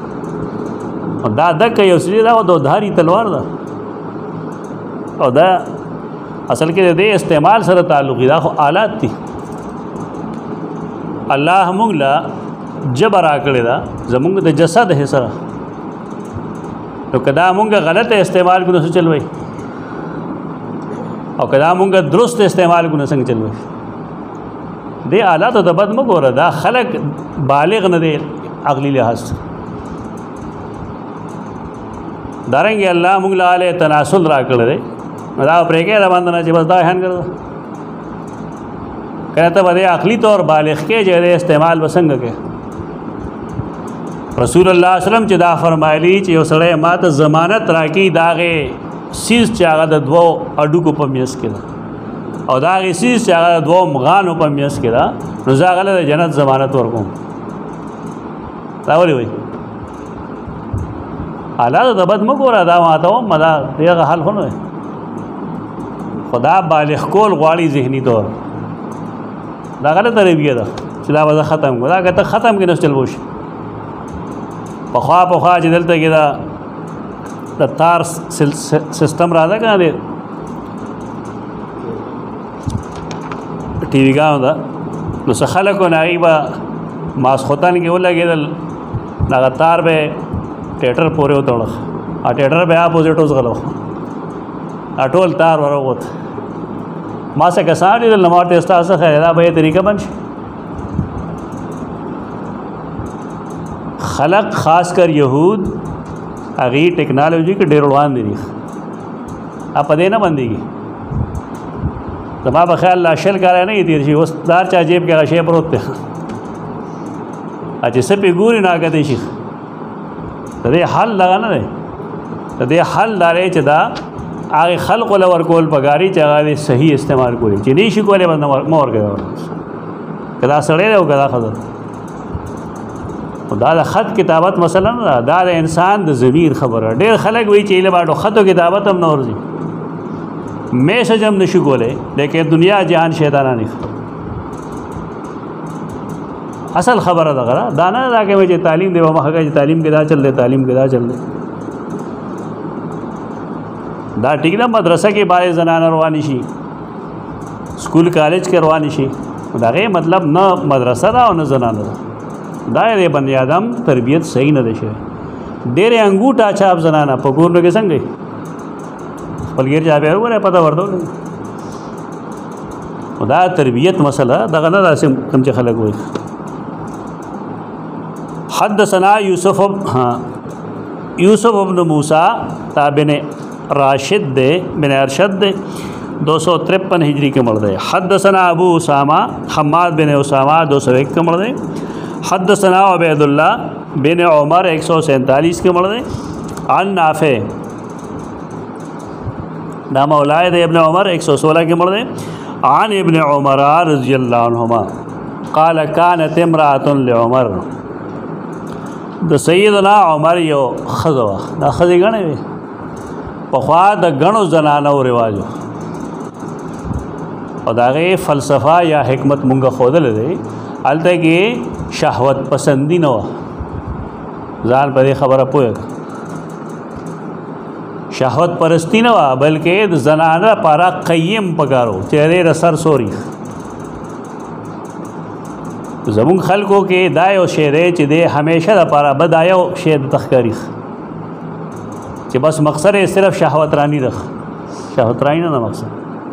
دا دک یو سړي دا د دھاری تلوار ده او دا اصل کې د استعمال سره تعلق دا خو آلات دي الله موږ لا جبر راکړی دا زموږ د جسد حصہ نو کدا موږ غلط استعمال کو نه چلوي او کدا موږ درست استعمال کو نه څنګه چلوي دې آلات د بد مګوره دا خلق بالغ نه دی عقلی لحاظ دارنګ الله موږ له اله تناسل راکړی دی دا پرې کې دا باندې چې بس دا هان کړو کہتا بده عقلی طور بالغ کې چې استعمال وسنګ کې رسول الله صلی الله علیه وسلم چې دا فرمایلی چې یو سړی ماته ضمانت راکې داغه سیس چې هغه د دوو اډو کو په میس کې او داغه سیس چې هغه د دوو مغانو په میس کې دا نو زاغله د جنت ضمانت ورکوم دا ولي وي حالات د بد مګور دا ماته مدا دغه حل خونه خدا بالغ کول غواړي ذهني طور دا غلطه رویه ده چې دا وځه ختم کو دا کته ختم کې نه چل وشي په خوا چې دلته کې دا د تار سیستم راځه کنه دی ټي وی ګاو دا نو څه خلکو نایبا ماسختن کې ولګېدل دا تار به ټیټر پورې وتاړه ا ټیټر به اپوزیټ اوس غلو اټول تار وروت ما څه کسان دي نو ماته استاسه خیر دا به طریقه بنشي خلق خاص کر یهود اغي ټیکنالوژي کې ډېر روان دي اپ دې نه بنديږي زما په خیال لا شل کار نه تیر شي اوس دار چا جیب کې غشې پروت ته اته سپي ګوري نه کته شي دې حل لگا نه دې حل لاره چې دا هغه خلق له ورکول پګاری چې هغه صحیح استعمال کوي چې نشي کولای باندې مور کوي کدا سړی او کدا خزر دا د خط کتابت مثلا دا د انسان د ضمیر خبره ډېر خلک وی چې له باندې خط او کتابت هم نور دي مې سجم نشي کولای لیکن دنیا جهان شیطانانی اصل خبره ده غره دا نه راکې چې تعلیم دی مخه چې تعلیم کې دا چل دی تعلیم کې دا چل دی دا ټیک ده مدرسه کې باندې زنانه رواني شي سکول کالج کې رواني شي دا غي مطلب نه مدرسه دا او نه زنانه دا دایره بنی آدم تربیت صحیح نه ده شه ډېر انګوټا چاپ زنانه په ګورنو کې څنګه بلګیر جابه وره پتا ورته دا تربیت مسله دغه نه راسم کوم چې خلک وي حدثنا یوسف ابن موسی تابن راشد دے بن ارشد دے 253 ہجری کے مرد ہے حدثنا ابو اسامہ حماد بن اسامہ 201 کے مرد ہے حدثنا عبید اللہ بن عمر 147 کے مرد ہے عن نافع نام اولاد ابن عمر 116 کے مرد ہے عن ابن عمر رضی اللہ عنہما قال كانت امرأة لعمر د سیدنا عمر یو خزوا دا خزی غنه وي په خوا د غنو زنانو رواجو او داغه فلسفه یا حکمت مونږه خودل دی الته کې شهوت پسندی نه ځان په خبره پوهه شهوت پرستی نه بلکې د زنانه لپاره قیم پکارو چهره رسر سوري زمون خلکو کې دا یو شی دی چې د همیشه لپاره بدایو شی د تخکاری چې بس مقصد صرف شهوت رانی ده شهوت رانی نه مقصد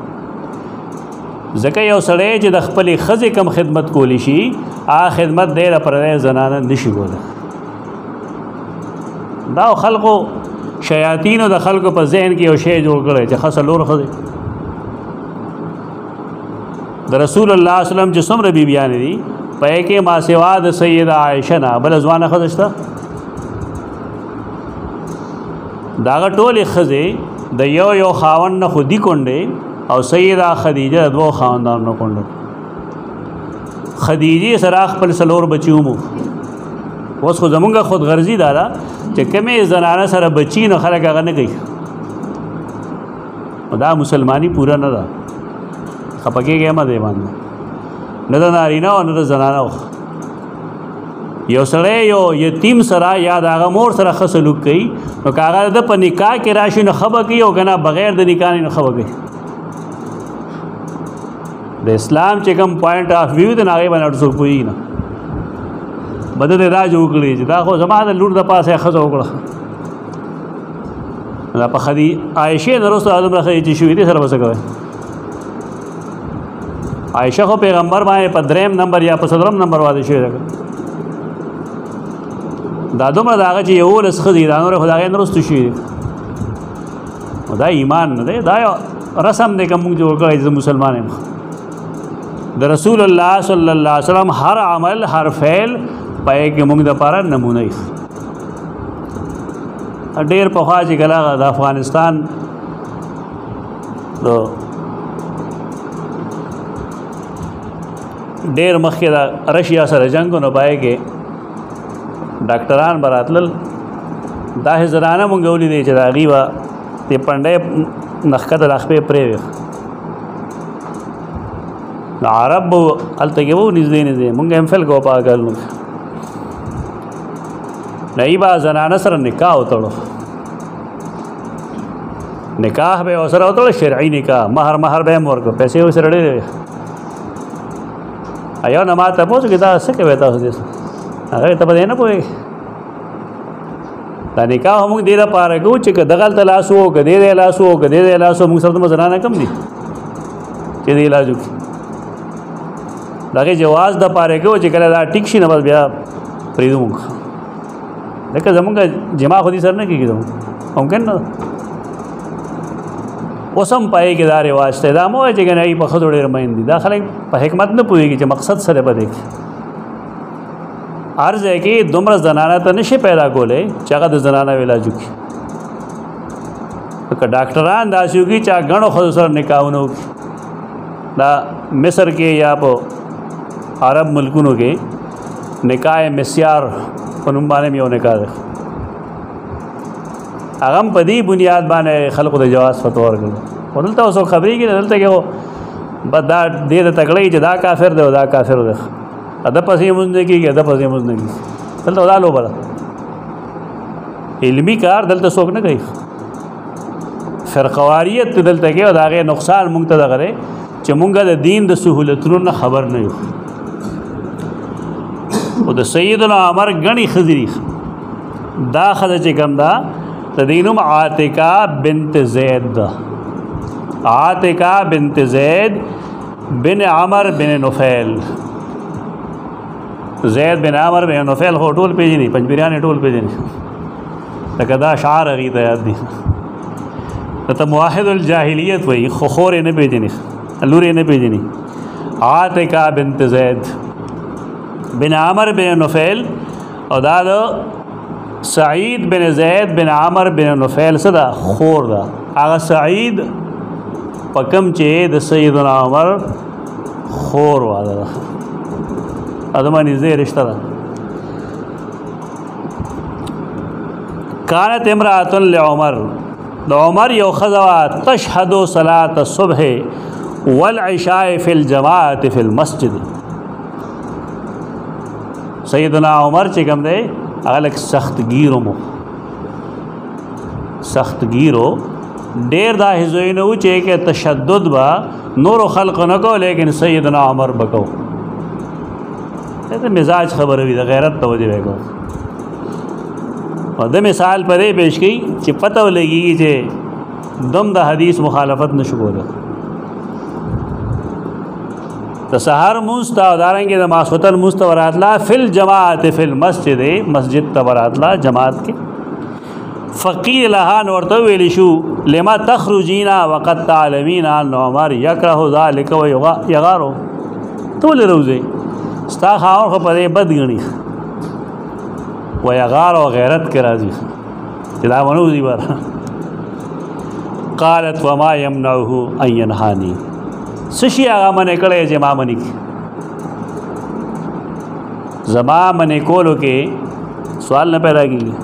ځکه یو سړی چې د خپل خزې کم خدمت کولی شي خدمت دی لپاره زنانه نشي کوله دا خلکو شیاطین او د خلکو په ذهن کې یو شی جوړ کړي چې خاصه لور خزې د رسول الله صلی الله علیه وسلم چې څومره بیبیان دي پې کې ما سوا د سیدہ عائشہ نه بل ځوانه خزشته داغه ټولې خزې د یو خاوند نه خودي کونډې او سیدہ خدیجه د دوه خاوندانو نه کونډه خدیجه سره خپل سلور بچیو مو اوس خو زمونږه خود غرضی دارا چې کمه زنانه سره بچی نه خلک هغه نه کوي دا مسلمانی پورا نه ده خپکه کې ما دی باندې نه د نارینه او نه د زنانه یو سړی یو یتیم سره یا د هغه مور سره ښه سلوک کوي نو که هغه د په نکاح کې راشي نو ښه به کوي او که نه بغیر د نکاح نه نو ښه به کوي. د اسلام چې کوم پوینټ آف ویو دی نو هغې باندې څوک پوهېږي نه. بده دې دا جوړ کړي چې دا خو زما د لور د پاسه ښځه وکړه دا په عایشې نه وروسته دومره ښځې چې شوي دي سره به څه کوئ. عایشه خو پیغمبر باندې په 3 نمبر یا په 4 نمبر واده شوې ده. دا دومره د هغه چې 11 ښځې دا نورې خو د هغې نه وروسته شوي دي. دا ایمان نه دی، دا یو رسم دی که موږ جوړ کړی چې زه مسلمان یم. د رسول الله صلی الله علیه وسلم هر عمل هر فعل پای کې موږ دپاره نمونه یې. ډېر پخوا چې کله د افغانستان ډېر مخکې د رشیا سره جنګ نو پای کې ډاکټران به راتلل. داسې زنانه مونږ ولیدې چې د هغې به د پنډۍ نه ښکته د خپې پرېوې نو عرب به هلته کې به نږدې نږدې مونږ ایم فل کوو په هغه کلونو کې نو هغې به زنانه سره نکاح وتړو. نکاح به یې ورسره وتړو، شرعي نکاح، مهر به یې هم ورکړو، پیسې یې ورسره ډېرې وې. یو نه ما تپوس کې دا څه کوئ تاسو دې هغه ته به دی نه پوهېږي. دا نکاح موږ دې لپاره کوو چې که دغلته لاس وو که دې دی لاس وو که دې دی لاس وو موږ سره دومره زنانه کم دي چې دې علاج وکړي. د هغې جواز دپاره کوو چې کله دا ټیک شي نو بس بیا پرېږدو موږ. ځکه زمونږ جما خو دې سره نه کېږي زمونږ ممکن نه ده. اوس هم په هغې کې دا رواج دی. دا مه وایه چې ګنې په ښځو ډېر مین دي. دا خلک په حکمت نه پوهېږي چې مقصد سره به دی هر ځای کې دومره زنانه ته نشي پیدا کولی چې هغه د زنانه علاج وکړي. که ډاکټران داسې وکړي چې هغه ګڼو ښځو سره نکاحونه وکړي. دا مصر کې یا په عرب ملکونو کې نکاح مسیار په نوم باندې یو نکاح دی. هغه هم په دې بنیاد باندې خلکو د جواز فتوا ورکړل. خو دلته اوس خبرېږي نه، دلته کې خو بس دا دې ته تکړه چې دا کافر دی او دا کافر دی، اده پسې لمونځ نه کېږي اده پسې لمونځ نه کېږي. دلته دا لوبه ده. علمي کار دلته څوک نه کوي. فرقواریت دلته کې او د هغې نقصان مونږ ته دغه دی چې مونږ د دین د سهولتونو نه خبر نه یو. او د سیدنا عمر ګڼې ښځې دي. دا ښځه چې کوم ده د دې نوم عاتکه بنت زید ده. عاتکه بنت زید بن عمر بن نفیل. زید بن عمر بن نفیل خو ټول پېژني، پنجبیریان ټول پېژني. لکه دا شعار هغې ته یاد دي. ته موحد الجاهلیت وایي خو خور یې نه پېژني، لور یې نه پېژني. عاتکه بنت زید بن عمر بن نفیل او دا د سعید بن زید بن عمر بن نفیل څه ده خور ده. هغه سعید په کوم چې د سیدنا عمر خور واده ده ادمه نږدې رشته ده. کانت امرأة لعمر، د عمر یو ښځه وه تشهد صلاة الصبح والعشاء فی الجماعة فی المسجد. سیدنا عمر چې کوم دی هغه لږ سختګیر و، سختګیر و. ډېر دا ځایونه وو چې کې تشدد به نورو خلقو نه کو لیکن سیدنا عمر به کو. د مزاج خبره وي، د غیرت توجه به کو. او د مثال پرې پیش کړي چې پته ولګېږي چې دم د حدیث مخالفت نشو کولی. د سحر مونځ ته او دارنګې د ماسخوتن مونځ ته وراتله فی الجماعت فی المسجد، مسجد ته وراتله جماعت کې. فقیل لها نو ورته ویلی شو لما تخرجین وقد تعلمین ان عمر یکره ذلک و یغارو. ته ولې روځئ؟ ستا خاوند خو په دې بد ګڼي و یغار او غیرت کې راځي چې دا ونوځي بره. قالت وما یمنعه ان ینهانی، څه شي هغه منې کړی چې ما منې کړي؟ زما منې کولو کې سوال نه پیدا کېږي.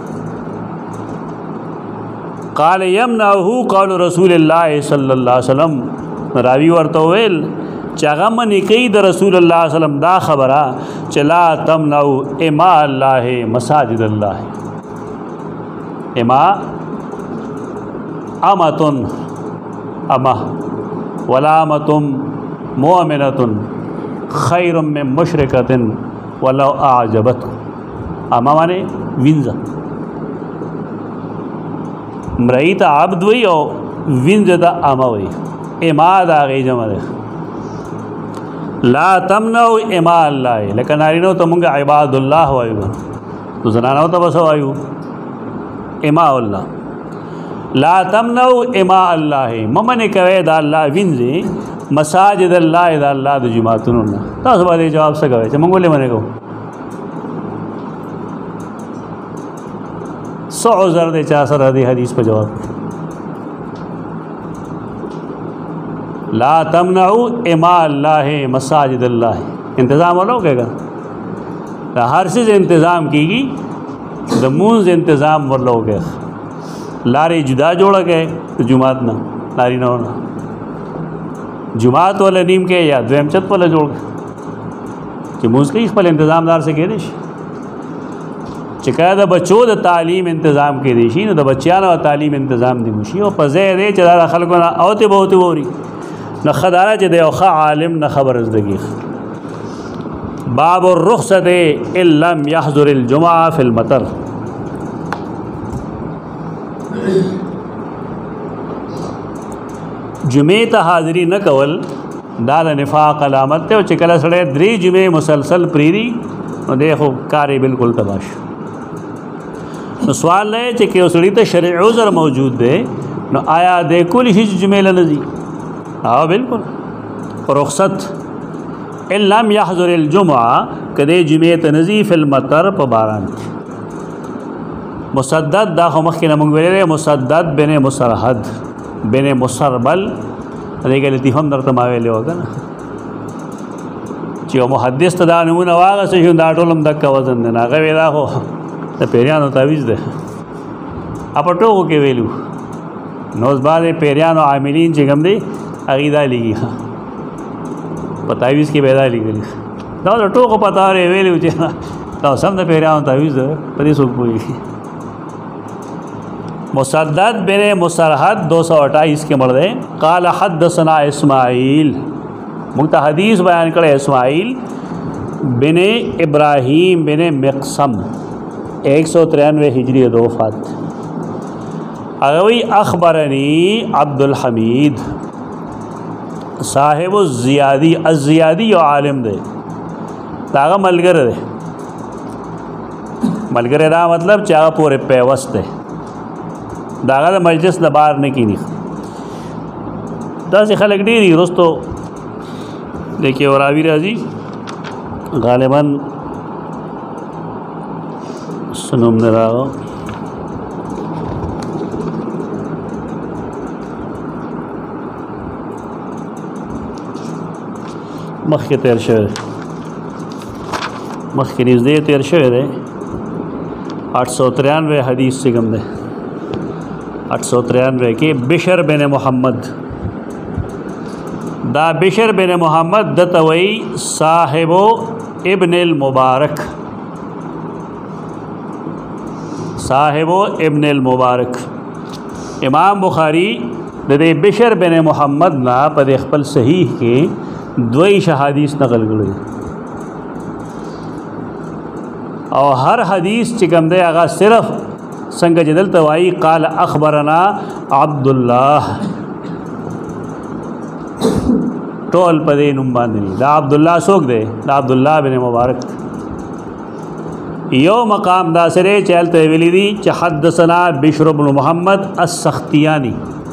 قال یمنعه قول رسول الله صلی الله علیه وسلم. راوی ورته وویل چاغه منی کوي د رسول الله صلی الله علیه وسلم دا خبره چې لا تمنعوا اما الله مساجد الله اما امتن اما ولا امتم مؤمنه خیر من مشرکه ولو اعجبتكم اما معنی وینځه مړی ته عبد وی او وینځه د اما وی اما دا غي جمع ده لا تمنعوا اما الله لکه نارینو ته مونږ عباد الله وایو تو زنانو ته بس وایو اما الله لا تمنعوا اما الله ممن کوي دا الله وینځي مساجد الله دا الله د جماعتونو نه تاسو باندې جواب څه کوي چې مونږ ولې منې کو سو عذر دے چا سره دی حدیث په جواب لا تمنعوا اما الله مساجد الله انتظام ولو کہے گا ہر چیز انتظام کیږي د مونږ انتظام ورلو کہے لارې جدا جوړه کہے جمعات نه لاري نه جمعات ولا نیم کې یا دویم چت په جوړ چې مونږ کې خپل انتظامدار سے کېدې شي چې کله د بچو د تعلیم انتظام کېدې شي نو د بچیانو تعلیم انتظام دی مشي او په ځای دې چې دا خلکو نه اوته بہت ووري نه خدای چې د یو ښه عالم نه خبر زدګي باب الرخصه ان لم يحضر الجمعه في المطر جمعه ته حاضری نه کول دا د نفاق علامت ته چې کله سره درې جمعه مسلسل پریری نو دیکھو کاری بالکل تباش نو سوال ہے چې کې اوسړی ته شرعي عذر موجود دی نو آیا د کل هیڅ جمعه لنځي ها بالکل رخصت ان لم يحضر الجمعه کده جمعه تنزی فی المطر په باران مسدد دا خو مخکې موږ ویلې مسدد بن مسرحد بن مسربل دغه لطیفم درته ما ویلې وګنه چې محدث ته دا نمونه واغه شو دا ټولم دک وزن نه هغه ویلا خو د پیریانو تعویز ده اپټو کې ویلو نوز باندې پیریانو عاملین چې کوم دي هغه دا لګي په تعویز کې پیدا لګي دا ټوکو پتا لري ویلو چې دا سم د پیریانو تعویز ده په دې څوک پوي مسدد بن مسرحد 228 کې مړ ده قال حدثنا اسماعیل مونږ حدیث بیان کړه اسماعیل بن ابراہیم بن مقسم 193 ہجری دو وفات اغوی اخبرنی عبد الحمید صاحب الزیادی الزیادی و عالم دے داغا ملگر دے ملگر دا مطلب چاہا پورے پیوست دے داغا دا مجلس دا بار نکینی دا سی خلق دیری رستو دیکھئے وراوی رازی غالباً سنوم نراغو مخی تیر شوئے مخی نزدے تیر شوئے دے 893 حدیث سگم دے 893 کے بشر بن محمد دا بشر بن محمد دتوئی صاحب ابن المبارک صاحب ابن المبارک امام بخاری دے بشر بن محمد نا پد خپل صحیح کے دوئی شہادیث نقل کړي او ہر حدیث چکم دے آغا صرف سنگ جدل توائی قال اخبرنا عبداللہ ټول پدې نوم باندې دا عبدالله څوک دی دا عبدالله بن مبارک یو مقام دا سره چلته ویلی دي چې حدثنا بشر بن محمد السختیانی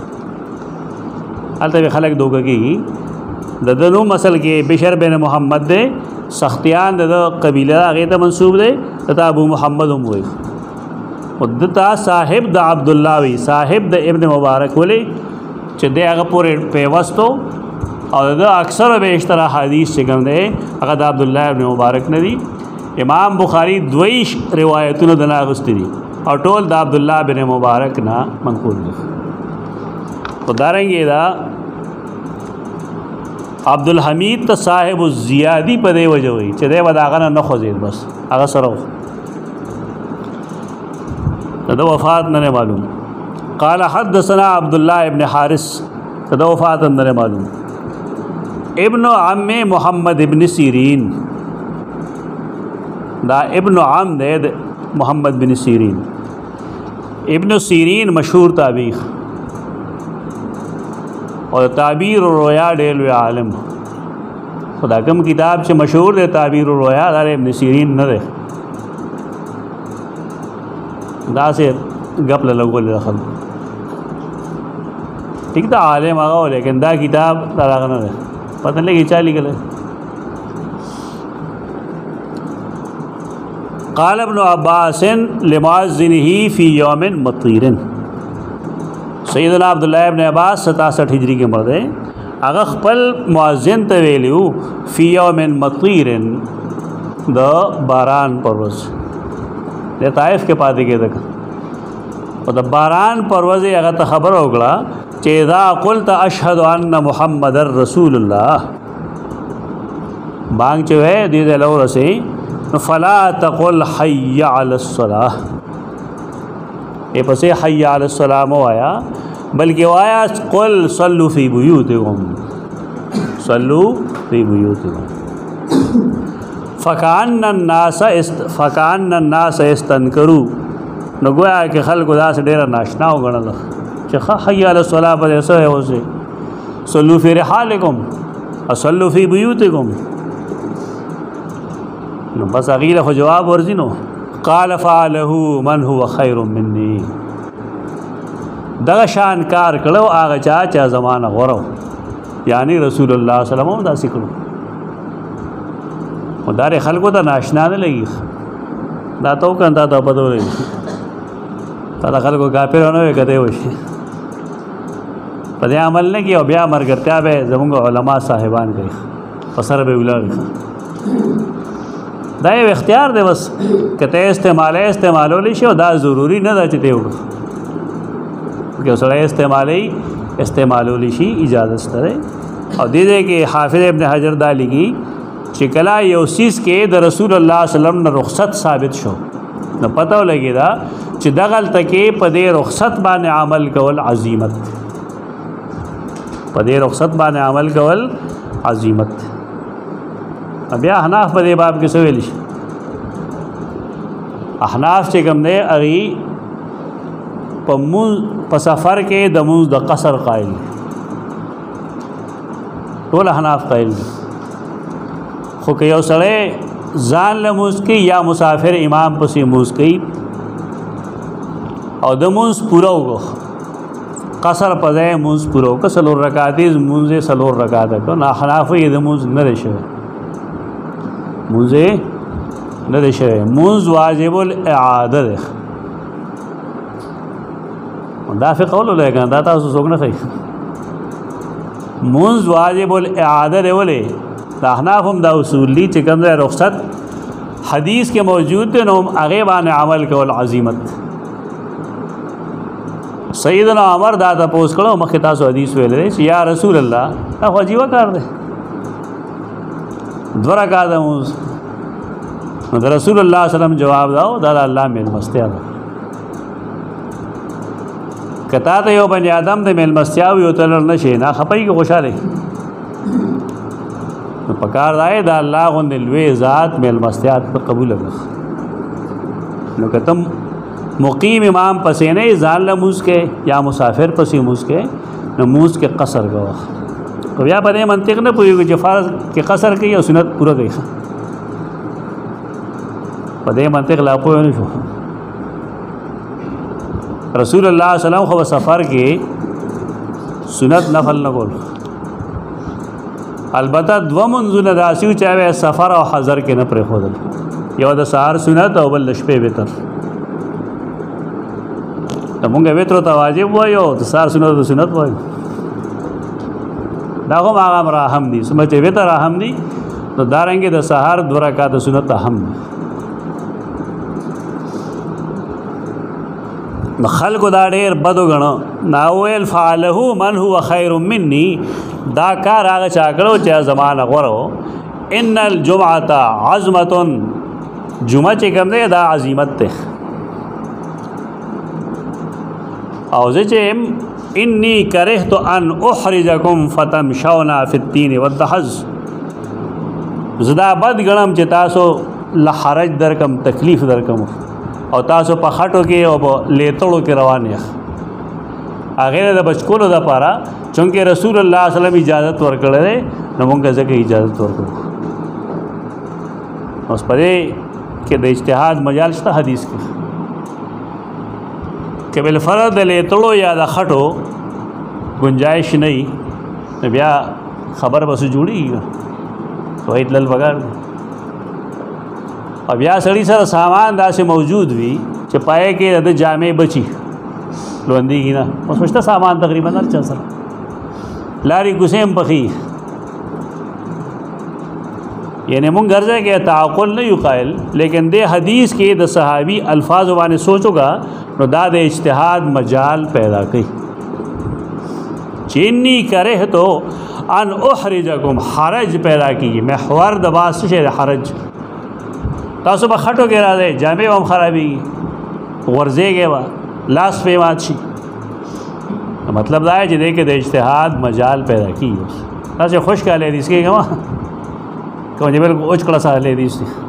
البته خلک دوګه کی د دنو مسل کې بشر بن محمد دے سختیان د قبیله هغه ته منسوب دی ته ابو محمد هم وي ودتا صاحب د عبدالله وی صاحب د ابن مبارک ولې چې د هغه پورې پیوستو او دا اکثر بیشتر حدیث چې کوم دی هغه د عبدالله ابن مبارک نه دي امام بخاری دویش روایتونه د ناغستی دي او ټول د عبدالله ابن مبارک نه منقول دي خدارنګي دا عبدالحمید ته صاحب الزیادی په دې وجه وي چې دی به د هغه نه خوځېد بس هغه سره د وفات نه معلوم. قال حدثنا عبدالله ابن حارث د وفات نه معلوم. ابن عم محمد ابن سیرین دا ابن عم دے محمد بن سیرین. ابن سیرین مشهور تابعی اور تعبیر الرؤیا ډېر لوی عالم. خدا کوم کتاب چې مشهور دی تعبیر الرؤیا دا ابن سیرین نه دی دا سے غپ لګول دخل ٹھیک دا عالم هغه لیکن دا کتاب دا نه دی پتہ لګی چا لیکل. قال ابن عباس لمؤذنه فی یوم مطیر. سیدنا عبداللہ ابن عباس 67 ہجری کے مرد ہے. هغه خپل مؤذن ته ویلیو فی یوم مطیر د باران پر ورځ د طائف کې پاتې کېده او د باران پر ورځ هغه ته خبر وکړه چې اذا قلت اشهد ان محمد رسول الله بانګ چې وې دې له ورسې فلا تقل حي على الصلاه اے پسې حي على الصلاه مو آیا بلکہ وایا قل صلوا فی بیوتکم صلوا فی بیوتکم فکأن الناس استنکروا نو گویا کہ خلق داس ډیر ناشنا وګڼل چې حي على الصلاه په څه اوسه صلوا فی رحالکم صلوا فی بیوتکم نو بس اغیله خو جواب ورزینو قال فعله من هو خیر مني دغه شان کار کړو هغه چا چې زمانہ غورو یعنی رسول الله صلی الله علیه وسلم دا سکړو ودار خلکو ته ناشنا نه لګي دا تو کنده ته بدولې تا خلکو کافرونه کده وشي په دې عمل نه کې او بیا مرګرتیا به زموږ علما صاحبان کوي پسر به ولاړ دا یو اختیار دی بس کته استعمالول شي او دا ضروری نه ده چې ته وکړو که سره استعمالول شي اجازه ستره او دې کې حافظ ابن حجر دا لګي چې کلا یو سیس کې د رسول الله صلی الله علیه وسلم رخصت ثابت شو نو پته لګی دا چې دغل تکې په دې رخصت باندې عمل کول عظمت بیا احناف په دې باب کې څه ویل شي احناف چې کوم دی اغي په سفر کې د مونږ د قصر قائل ټول احناف قائل خو که یو سړی ځان له مونځ کوي یا مسافر امام پسې مونځ کوي او د مونځ پوره وکړو قصر په ځای مونځ پوره وکړو څلور رکعات یې مونځ یې څلور رکعات کړو نو احناف یې د مونځ نه دی شوی مونځ نه دی شوی مونځ واجب الاعاده دی دا فقه قول لګا دا تاسو څنګه نه کوي مونځ واجب الاعاده دی ولې دا احناف هم دا اصول دي چې کوم رخصت حدیث کې موجود دی نو هغه باندې عمل کول عظمت. سیدنا عمر دا تاسو کړه مخه تاسو حدیث ویل چې یا رسول الله دا واجب کار دی دو رکعات مونځ نو رسول الله صلی الله علیه وسلم جواب داو دا الله مل مستیا کتا ته یو بنی آدم د مل مستیا یو تلل نشي نه خپای کې خوشاله نو پکار دای دا الله غوند لوی ذات مل مستیا قبول وکړه نو کتم مقیم امام پسې نه ځان له موږ کې یا مسافر پسې موږ کې نو موږ کې قصر غوا خو بیا په دې منطق نه پوهیږي چې فرض کې قصر کوي او سنت پوره کوي په دې منطق لا پوه نه شو رسول الله صلی الله علیه وسلم خو سفر کې سنت نفل نه کول البته دو منځونه داسیو چې سفر او حضر کې نه پرې خودل یو د سحر سنت او بل شپې وتر ته مونږه وتر ته واجب وایو د سحر سنت وایو دا هم هغه راهم دي سمجه وتر راهم دي نو دارنګه د سحر دو رکعات سنت هم خلق دا ډیر بدو غنو ناویل فعله من هو خیر مني دا کار هغه چا کړو چې زمانه غورو ان الجمعه عظمه جمعه چې کوم دی دا عظمت ده او زه چې انی کرهت ان احرجکم فتمشون فی الدین والدحز زدا بد غنم چې تاسو لحرج درکم تکلیف درکم او تاسو په خټو کې او په لیتړو کې روان یې هغه د بچکولو د پاره چونکه رسول الله صلی الله علیه وسلم اجازه ورکړه نو موږ ځکه اجازه ورکړو اوس پرې کې د اجتهاد مجال شته حدیث کې کې بل فرض لیتړو یا د خټو گنجائش نه بیا خبر بس جوړیږي وایي تل وګار او بیا سړی سره سامان داسې موجود وي چې پای کې د جامې بچي لوندېږي نه اوس مشته سامان تقریبا هر چا سره لاري کوسیم پخې یعنی مونږ ګرځي کې تعقل نه یو قائل لیکن د حدیث کې د صحابي الفاظ باندې سوچوګا نو دا د اجتهاد مجال پیدا کوي چینی کرے تو ان احرجکم حرج پیدا کی محور د باس شه حرج تاسو په خټو کې راځي جامې هم خرابي ورځيږي وا لاس په مات شي مطلب دا ہے چې دې کې د اجتهاد مجال پیدا کیږي تاسو خوش کاله دي اسکه کوم چې بل اوچ کړه سره دي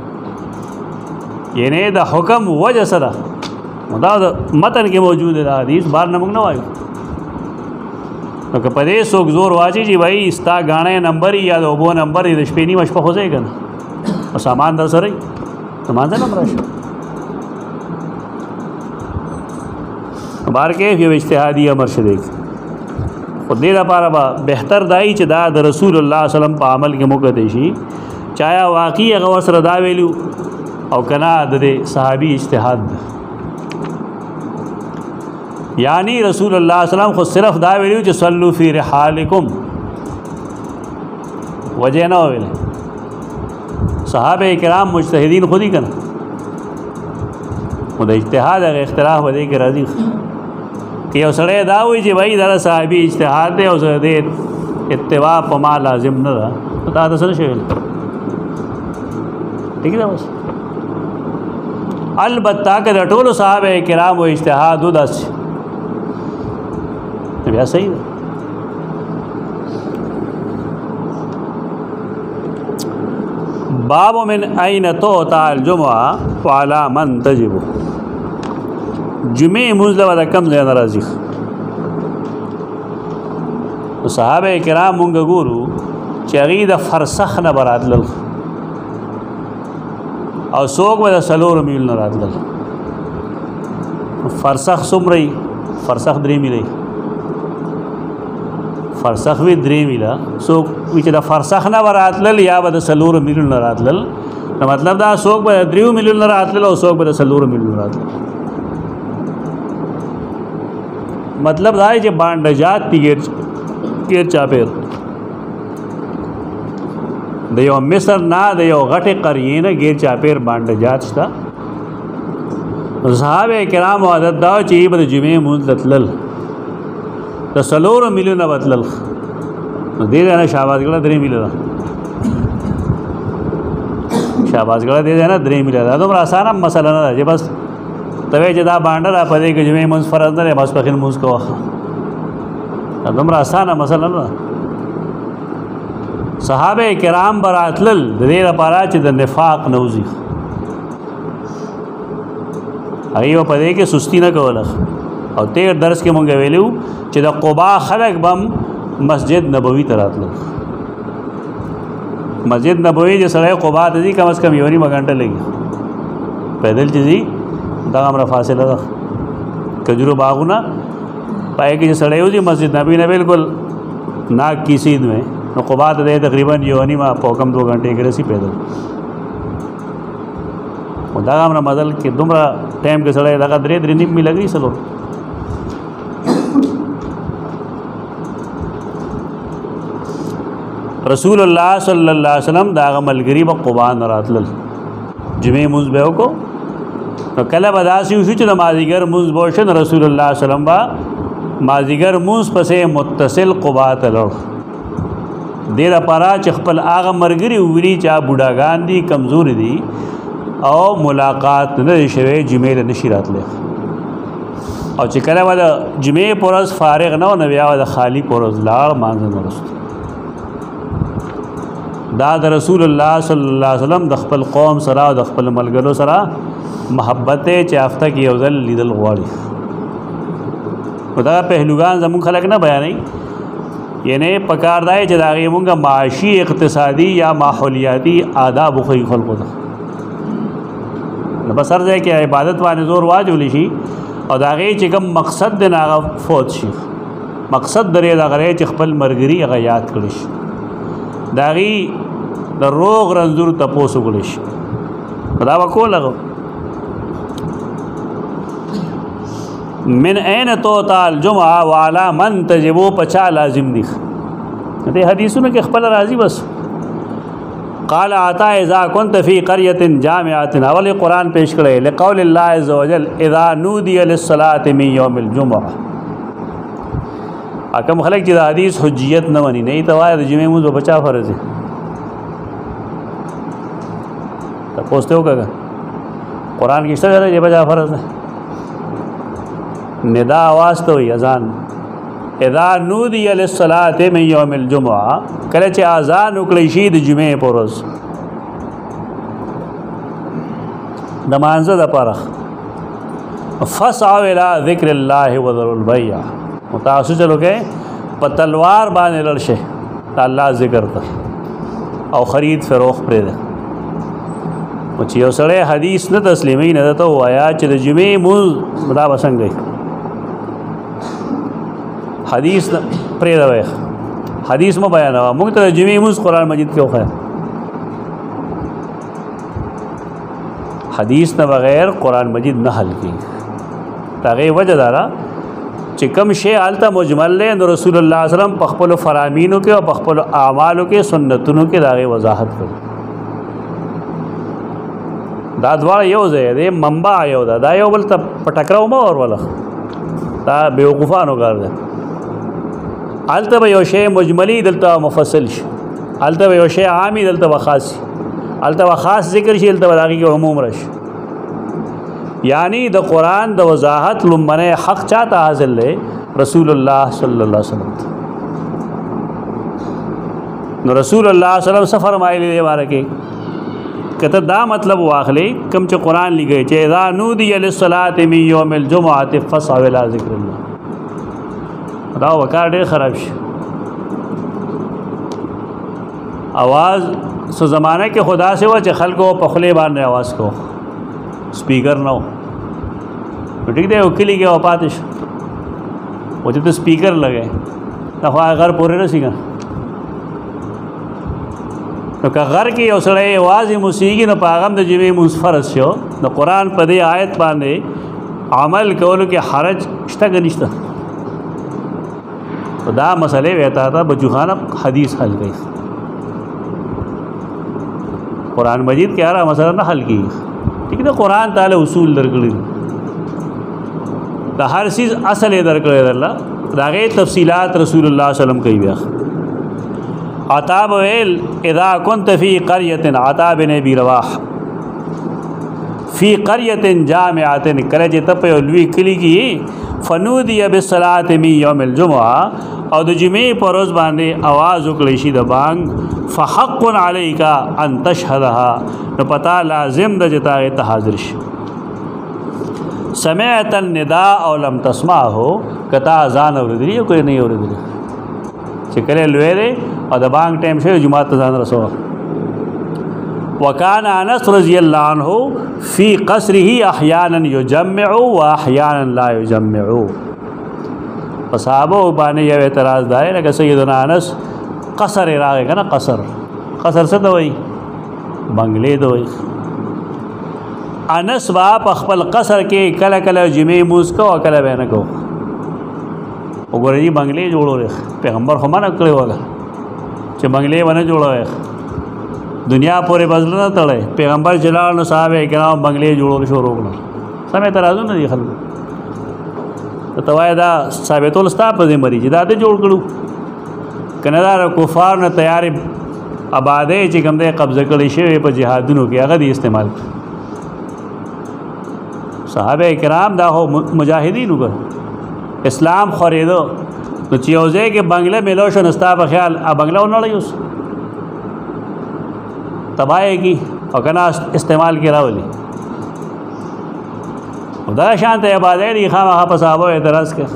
یعنی د حکم وجه سره دا متن کې موجود دی حدیث بار نه موږ نه وایو نو که پدې څوک زور واچي چې وای استا غاڼه نمبر یا د وبو نمبر د شپې نیمه شپه خو ځای کنه او سامان در سره سامان ته نمبر راشه بار کې یو اجتهادي امر شې دی خو دې لپاره بهتر دای چې دا د رسول الله صلی الله علیه وسلم په عمل کې مقدس شي چایا واقعي هغه سره دا ویلو او کنا د صحابي اجتهاد یعنی رسول الله صلی الله علیه وسلم خو صرف دا ویلو چې صلوا فی رحالکم وجه نه ویل صحابه کرام مجتهدین خودی کنا خو د اجتهاد هغه اختلاف ودی کې راځي که یو سړی دا وایي چې وای دا صحابي اجتهاد دی او زه دې اتباع په ما لازم نه ده دا د سره شویل ٹھیک ده اوس البته که د ټولو صحابه کرام او اجتهاد وداسي بیا صحیح ده باب من اين توتا الجمعه وعلى من تجب جمعه منځله د کم ځای ناراضي صحابه کرام مونږ ګورو چې هغه د فرسخ نه براتل او څوک به د سلور میل نه راتل فرسخ څومره فرسخ 3 میل فرسخ وی 3 میلا څوک چې د فرسخ نه براتل یا به د سلور میل نه راتل نو مطلب دا څوک به 3 میل نه راتل او څوک به د سلور میل نه راتل مطلب دا ہے کہ بانڈ جات تی گیر چاپیر دیو مصر نا دیو غٹ قرین گیر چاپیر بانڈ جات شتا صحابہ کرام عادت دا چی بد جمعہ منزلتلل دا سلور ملیون بتلل دے دینا شہباز گڑا 3 ملیون شہباز گڑا دے دینا 3 ملیون دا تمہارا آسانا مسئلہ نہ ہے بس توے چې دا باندې را پدې کې جمعې منځ فرض نه بس په خین منځ کوه دومره اسانه مسله نه صحابه کرام براتل د دې لپاره چې د نفاق نوزي ایو پدې کې سستی نه کوله او تیر درس کې مونږ ویلو چې د قباء خلق بم مسجد نبوي ته راتل مسجد نبوي چې سره قباء ته کم از کم یو نیمه غنټه لګي پیدل چې دا امر فاصله ده کجرو باغونه پای کې سړیو دي مسجد نبی نه بالکل ناک کی سید میں نو قباء ته تقریبا یو نیمه پوکم 2 غنټه کې رسی پیدل دا امر مدل کې دومره ټایم کې سړی دا 3 نیم می لګي سلو رسول الله صلی الله علیه وسلم دا ملګری په قباء راتل جمعې مز به کو نو کله به داسې وشو چې د مازدیګر مونځ به وشو نو رسول الله وسلم به مازدیګر مونځ پسې متصل قبا ته لاړ دې لپاره چې خپل هغه ملګري وویني چې بوډاګان دي کمزوري دي او ملاقات نه شوی جمعې له نشي راتلی او چې کله به د جمعې په ورځ فارغ نه و نو بیا به د خالي په ورځ لاړ مانځه نه وروسته دا د رسول الله صلی الله علیه وسلم د خپل قوم سره او د خپل ملګرو سره محبت دی چې هفته کې یو ځل لیدل غواړي نو دا پهلوګان زمونږ خلک نه بیانوي یعنی پکار دی چې د هغې مونږ معاشي اقتصادي یا ماحولیاتي آداب وښیي خلکو ته نو بس هر ځای کې عبادت باندې زور واچولی شي او د هغې چې کوم مقصد دی نو هغه فوت شي مقصد درې دغه دی چې خپل ملګري هغه یاد کړی شي د هغې د روغ رنځور تپوس وکړی شي دا به کوله من عین توتا الجمعه وعلى من تجبو پچا لازم دي دې حدیثونو کې خپل راضي بس قال عطا اذا كنت في قريه جامعه اول قرآن پیش کړي لقول الله عز وجل اذا نودي للصلاه من يوم الجمعه اکم خلک چې د حدیث حجیت نه ونی نه ته وایي د جمعې مونځ بچا فرض دی تاسو ته وګورئ قرآن کې څه دی بچا فرض دی ندا آواز ته وي اذان اذا نودي للصلاه من يوم الجمعه کله چې اذان وکړي شي د جمعې په ورځ د مانځه لپاره فسعوا الى ذکر الله وذروا البيع متاسو چلو کې په تلوار باندې لړ شي الله ذکر ته او خرید فروخت پرې ده چې یو سړی حدیث نه تسلیمي نه ته وایا چې د جمعې مونځ دا بسنګي حدیث پرې دا وای حدیث مو بیان موږ ته جمعې مونځ قرآن مجید کې وخایا حدیث نه بغیر قرآن مجید نه حل کی تاغه وجه دارا چې کوم شی الته مجمل له رسول الله صلی الله علیه وسلم په خپل فرامینو کې او په خپل اعمالو کې سنتونو کې داغه وضاحت کړ دا دواړه یو ځای دی منبع یو دا یو بل ته پټکراو مو اور ولا دا بیوقوفانو کار ده الته به یو شی مجملی دلته مفصل شي الته به یو شی عامي دلته خاص الته خاص ذکر شي الته باندې کې عموم راشي یعنی د قرآن د وضاحت لمنه حق چاته حاصل لے رسول الله صلی الله علیه وسلم نو رسول الله صلی الله علیه وسلم سفر مایلی دی باره کې کته دا مطلب واخلې کم چې قرآن لګي چې اذا نودي للصلاه من يوم الجمعه فاسعوا الى ذکر الله دا وکړ ډېر خراب شي आवाज سو زمانہ کې خدا سے و چې خلکو په خله باندې आवाज کو سپیکر نو ٹھیک دی وکلی کې وپاتش او چې ته سپیکر لګې دا خو هغه پورې رسېږي نو که غر کې یو سړی आवाज موسیقي نه پاغم د جمعې مونځ فرض شو د قرآن په دې آیت باندې عمل کولو کې حرج شته که نشته دا مسئلې ویتا تھا بجوخانه حدیث حل کړي قرآن مجید کې هر مسله نه حل کیږي ٹھیک ہے قرآن تعالی اصول درکړي د هر چیز اصل یې درکړي الله دا غي تفصيلات رسول الله صلی الله علیه وسلم کوي بیا عطاب ویل اذا كنت في قريه عطاب بن ابي رواح في قريه جامعه کله چې ته په لوی کلی کې فنودي بالصلاه من يوم الجمعه او د جمعې په ورځ باندې आवाज وکړي شي د بانګ فحق عليك ان تشهدها نو پتا لازم د جتاغه ته حاضر شي سمعت النداء او لم تسمعه کتا اذان اوریدلی او کوي نه اوریدلی چې کله لوی دی او د بانګ ټایم شوی جمعه ته ځان رسو وكان انس رضی الله عنه في قصره احيانا يجمع واحيانا لا يجمع صحابه باندې یو اعتراض دی لکه سیدنا انس قصر راغی کنه قصر څه دی وای بنگلې دی انس با خپل قصر کې کله کله جمعې موږ کو کله به نه کو وګورئ بنگلې جوړول پیغمبر خو منع کړی وله چې بنگلې ونه جوړوي دنیا پورې بدل نه تړي پیغمبر جلال نو صاحب کرام بنگلې جوړول شروع کړل سم اعتراضونه دي خلکو ته وایې دا ثابتول ستا په ذمه دي چې دا دې جوړ کړو کنه دا کفار نه تیارې آبادۍ چې کوم دی قبضه کړی شوی په جهادونو کې هغه دې استعمال کړي صحابه کرام دا هو مجاهدین وګ اسلام خورېدو نو چې یو ځای کې بنگله میلو شو نو ستا په خیال بنگله ونړی اوس تباہی کی او کنه استعمال کې راولي دا شانت عبادت دي خامخا په صحابه اعتراض کوي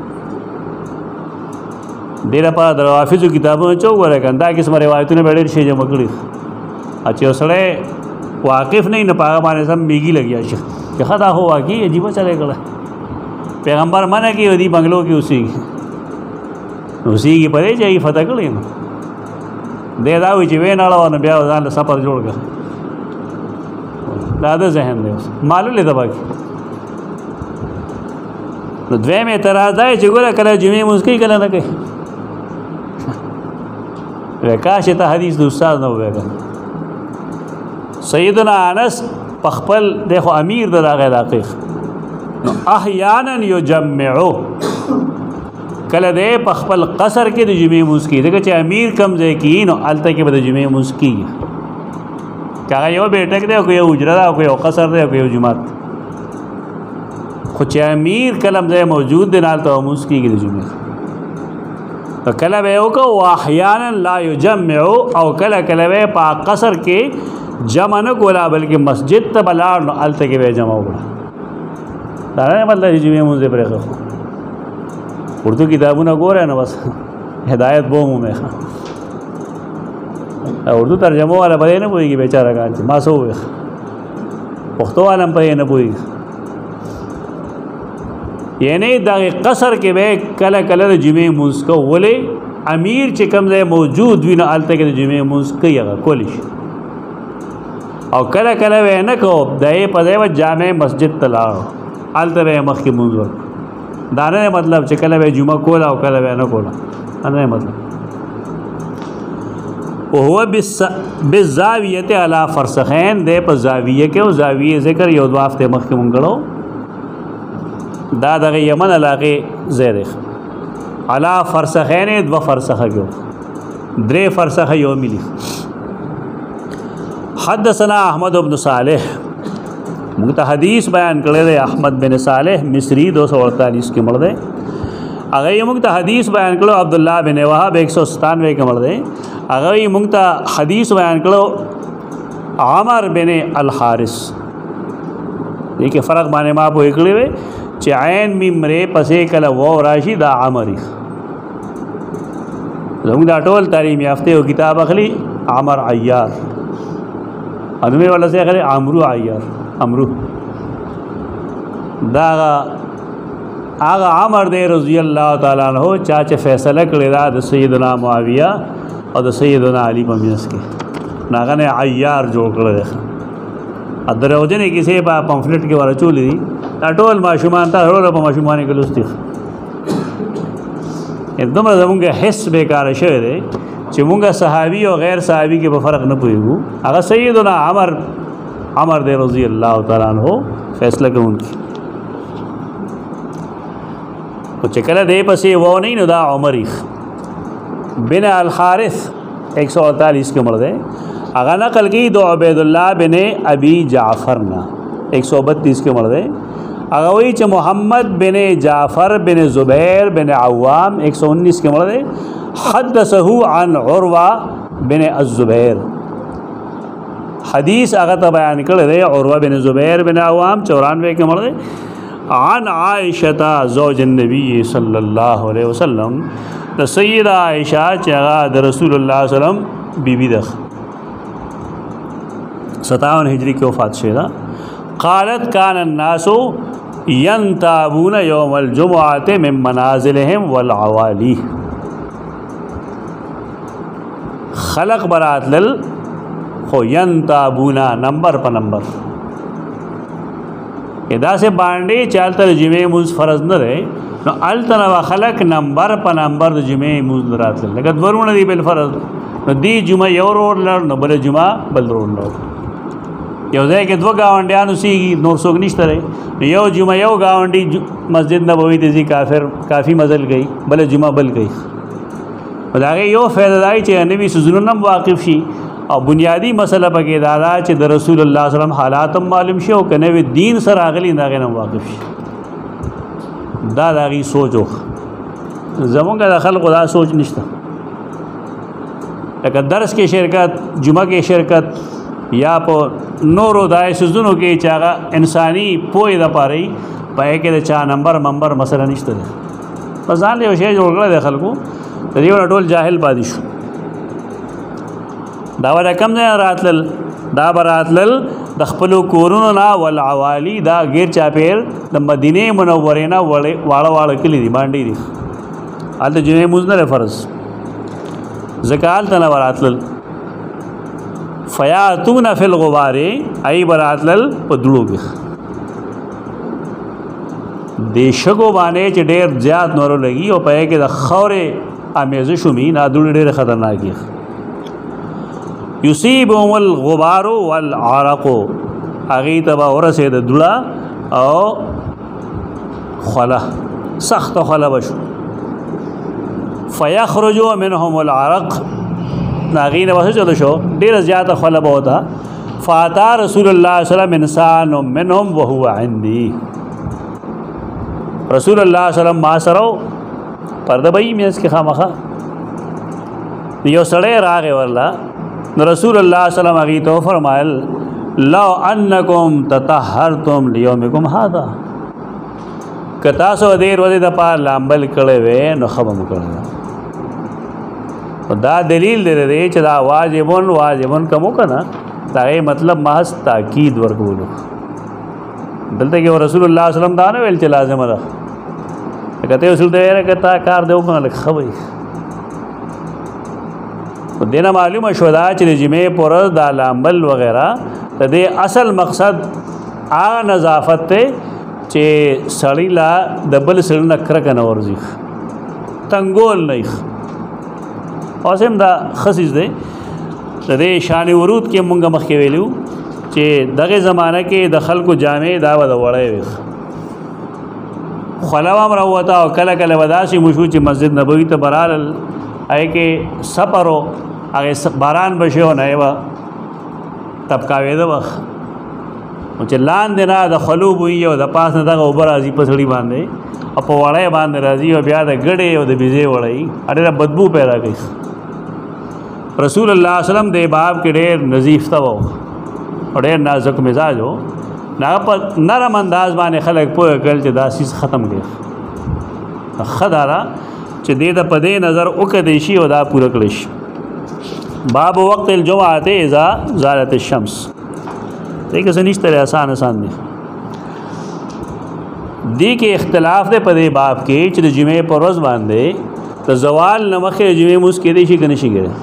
ډېره په روافضو کتابونو چې وګورئ کنه دا قسم روایتونه به ډېر شي جمع کړي چې سړی واقف نه په هغه باندې سم میږي لګیا شي چې خدا هو واقعي عجیب چلے کړه پیغمبر منه کې ودی بنگلو کې اوسېږي پرې چې فتح کړي نو دې دا وی چې ویناړو نو بیا ځان له سفر جوړ کړ دا د ذهن دی معلومه ده باقي نو دویم اعتراض دی چې ګوره کله جمعې مونځ کوي کله نه کوي وکاش ته حدیث د استاد نه وایي سیدنا انس په خپل دغه امیر د هغه علاقې نو احیانا یجمعو کله دې په خپل قصر کې د جمعې مونځ کوي دغه چې امیر کم ځای کې نو الته کې به د جمعې مونځ کوي هغه یو بیٹک دی او یو حجره ده او یو قصر دی او یو جماعت خو چې امیر کلم ځای موجود دی نال ته مونځ کېږي د جمعې کله به یو کو احیانا لا یجمع او کله کله به په قصر کې جمع نه کولا بلکې مسجد ته بلاړ نو الته کې به جمع وکړه دا نه مطلب چې جمعې مونځ پرې خو اردو کتابونه ګوره نو بس هدایت بو مو مه اردو ترجمه والا به نه پويږي بیچاره کان چې ما سو پښتو عالم په نه پويږي یعنی دا قصر کې به کله کله د جمعې مونځ کو ولې امیر چې کوم ځای موجود وي نو الته کې د جمعې مونځ کوي هغه کولی شي او کله کله به نه کو دای په ځای جامع مسجد ته لاړ الته به مخکې مونځ ورک دا نه مطلب چې کله به جمعه کولا او کله به نه کولا نه مطلب وهو بالزاویه علی فرسخین دې په زاویه کې او زاویه ذکر یو دو هفته مخکې مونږ غړو دا دغه یمن علاقه زیرخ علا فرسخین دو فرسخه کېو درې فرسخه یو ملي حدثنا احمد بن صالح موږ ته حدیث بیان کړی دی احمد بن صالح مصری 248 کې مړ دی هغه موږ ته حدیث بیان کړو عبد الله بن وهب 197 کې مړ دی هغه موږ ته حدیث بیان کړو عمر بن الحارث دې کې فرق باندې ما په کړی وي چې عین میم ری پسې کله و راشي دا عمري زموږ دا ټول تعلیم یافته او کتاب اخلي عمر عیار انمه ولا سي اخلي عمرو عیار عمرو دا هغه عمر دی رضی الله تعالی عنہ چا چې فیصله کړی دا د سیدنا معاویه او د سیدنا علی په منځ کې ناغه نه عیار جوړ کړی ادروځنه کیسه په پمفلټ کې ورچولې دي دا ټول ماشومان ته ورو په ماشومان کې لوستي एकदम زمونږه حس بیکاره شوی دی چې مونږه صحابي او غیر صحابي کې په فرق نه پوهیږو هغه سیدنا عمر دی رضی الله تعالی عنہ فیصله کوونکی او چې کله دی پسې و نه نو دا عمر بن الحارث 148 کې مړ دی هغه نقل کی دو عبید الله بن ابي جعفر نا 132 کې مړ دی هغه وی چې محمد بن جعفر بن زبیر بن عوام 119 کې مړ دی حدثه عن عروه بن الزبير حدیث هغه ته بیان کړی دی عروه بن زبیر بن عوام 94 کې مړ دی عن عائشه زوج النبي صلی الله علیه وسلم د سیدہ عائشہ چې هغه د رسول الله صلی الله علیه وسلم بیبی ده 57 هجری کې وفات شوه قالت كان الناس ينتابون يوم الجمعه من منازلهم والعوالي خلق برات لل خو ينتابونا نمبر په نمبر ادا سے باندې چالتر جمعې موز فرض نه رہے نو التنا خلق نمبر په نمبر د جمعې موز راتل لکه ورونه دی بل فرض نو دی جمعه یو روډ لړ نو بل جمعه بل روډ لړ یو ځای کې 2 ګاونډیان اوسېږي نور څوک نشته دی یو جمعه یو ګاونډي مسجد نبوي ته ځي کافي مزل کوي بله جمعه بل کوي په د هغې یو فایده دا چې نوي څیزونو نه هم واقف شي او بنیادي مسله پکې دا ده چې د رسول الله صلی الله علیه وسلم حالات هم معلوم شي او که نوي دین سره راغلي د هغې نه هم واقف شي دا د هغې سوچ زمونږ د خلقو دا سوچ نشته لکه درس کې شرکت جمعه کې شرکت یا په نورو داسې څیزونو کې چې هغه انساني پوهې دپاره وي په هغې کې د چا نمبر مسله نشته دی په ځان له یو شی جوړ کړی دی خلکو د دې نه ټول جاهل پاتې شو دا به د کوم ځای نه راتلل دا به راتلل د خپلو کورونو نه والعوالي دا غیر چاپیر د مدینې منورې نه واړه کلي دي بانډې دي هلته جمعې لمونځ نه دی فرض ځکه هلته نه به راتلل فیاتون فی الغبار ای به راتلل په دوړو کې د شګو باندې چې ډېر زیات نورو لګي او په هغې کې د خاورې آمیزش ومي دا دوړې ډېرې خطرناکې یصیبهم الغبار والعرق هغې ته به ورسېده دوړه او خوله سخته خوله به شو فیخرج منهم العرق هغې نه به څه چلو شو ډېره زیاته خوله به وته فاتا رسول الله صلی الله علیه وسلم انسان منهم وهو عندي رسول الله صلی الله علیه وسلم ما سره پرده به یې منځ کې خامخا یو سړی راغی ورله نو رسول الله صلی الله علیه وسلم هغې ته وفرمایل لو انکم تطهرتم لیومکم هذا که تاسو دې ورځې دپاره لامبل کړی وی نو ښه به مو کړی دا دلیل دی چې دا واجبون که مو که نه د هغې مطلب محض تاکید ورکولو دلته کې رسول الله صلی الله علیه وسلم دا نه ویل چې لازمه ده لکه ته رسول ته ویل که تا کار دی وکړه لږ ښه به وي دې نه معلومه شوه دا چې د جمعې په ورځ دا لامبل وغیره د دې اصل مقصد هغه نظافت دی چې سړی لا د بل سړي نه کرکه نه ورځي تنګول نه اوس هم دا ښه څیز دی د دې شان ورود کې مونږ مخکې ویلو چې دغه زمانه کې د خلکو جامې دا به د وړی وي خوله به هم راووته او کله کله به داسې مو شو چې مسجد نبوي ته به رالل هغې کې سفر و هغې باران به شي او نه یې به تبکاوېده به نو چې لاندې نه د خلو بوي او د پاس نه دغه اوبه راځي په سړي باندې او په وړی باندې راځي او بیا د ګډې او د بیزې وړی ډېره بدبو پیدا کوي رسول الله صلی الله علیه وسلم د باب کې ډېر نظیف طبع او ډېر نازک مزاج و هغه په نرم انداز باندې خلک پوه کړل چې دا سیز ختم کړي ښه دا ده چې دې ته په دې نظر وکړی شي او دا پوره کړی شي باب وقت الجمعة اذا زالت الشمس دې کې څه نشته دی آسان دی دې کې اختلاف دی په دې باب کې چې د جمعې په ورځ باندې د زوال نه مخکې د جمعې لمونځ کېدی شي که نه شي کېدی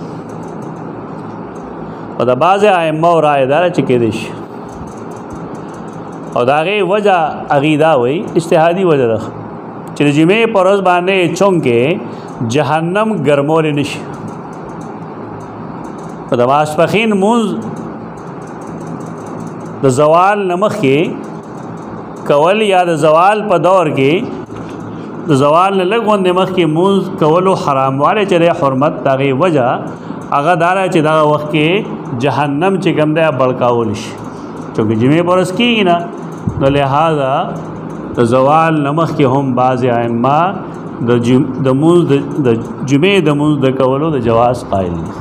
او د بعضې ائمهو رایه دا ده چې کېدی شي او د هغې وجه هغې دا وایي اجتهادي وجه ده چې د جمعې په ورځ باندې چونکې جهنم ګرمولی نه شي په د ماسپښین لمونځ د زوال نه مخکې کول یا د زوال په دور کې د زوال نه لږ غوندې مخکې لمونځ کولو حراموالی چې دی حرمت د هغې وجه هغه دا ده چې دغه وخت کې جهنم چې کوم دی بړکاولی شي چونکې جمعې په ورځ کېږي نه نو لہذا د زوال نه مخکې هم بعضې ائمه د جمعې د لمونځ د کولو د جواز قایل دي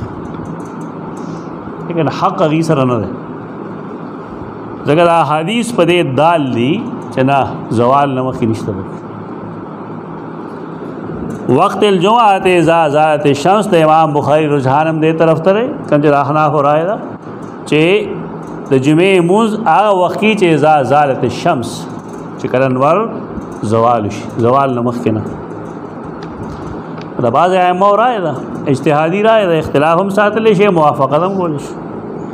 لیکن حق هغې سره نه دی ځکه دا حدیث په دې دال دي چې نه زوال نه مخکې نشته وقت الجمعة اذا زالت الشمس د امام بخاری رجحان هم دې طرف ته دی کوم چې د احنافو رایه ده چې د جمعې لمونځ هغه وخت کې چې اذا زالت الشمس چې کله انور زوال شي زوال نه مخکې نه د بعضې ائمهو رایه ده اجتهادي رایه ده اختلاف هم ساتلی شي موافقت هم کولی شي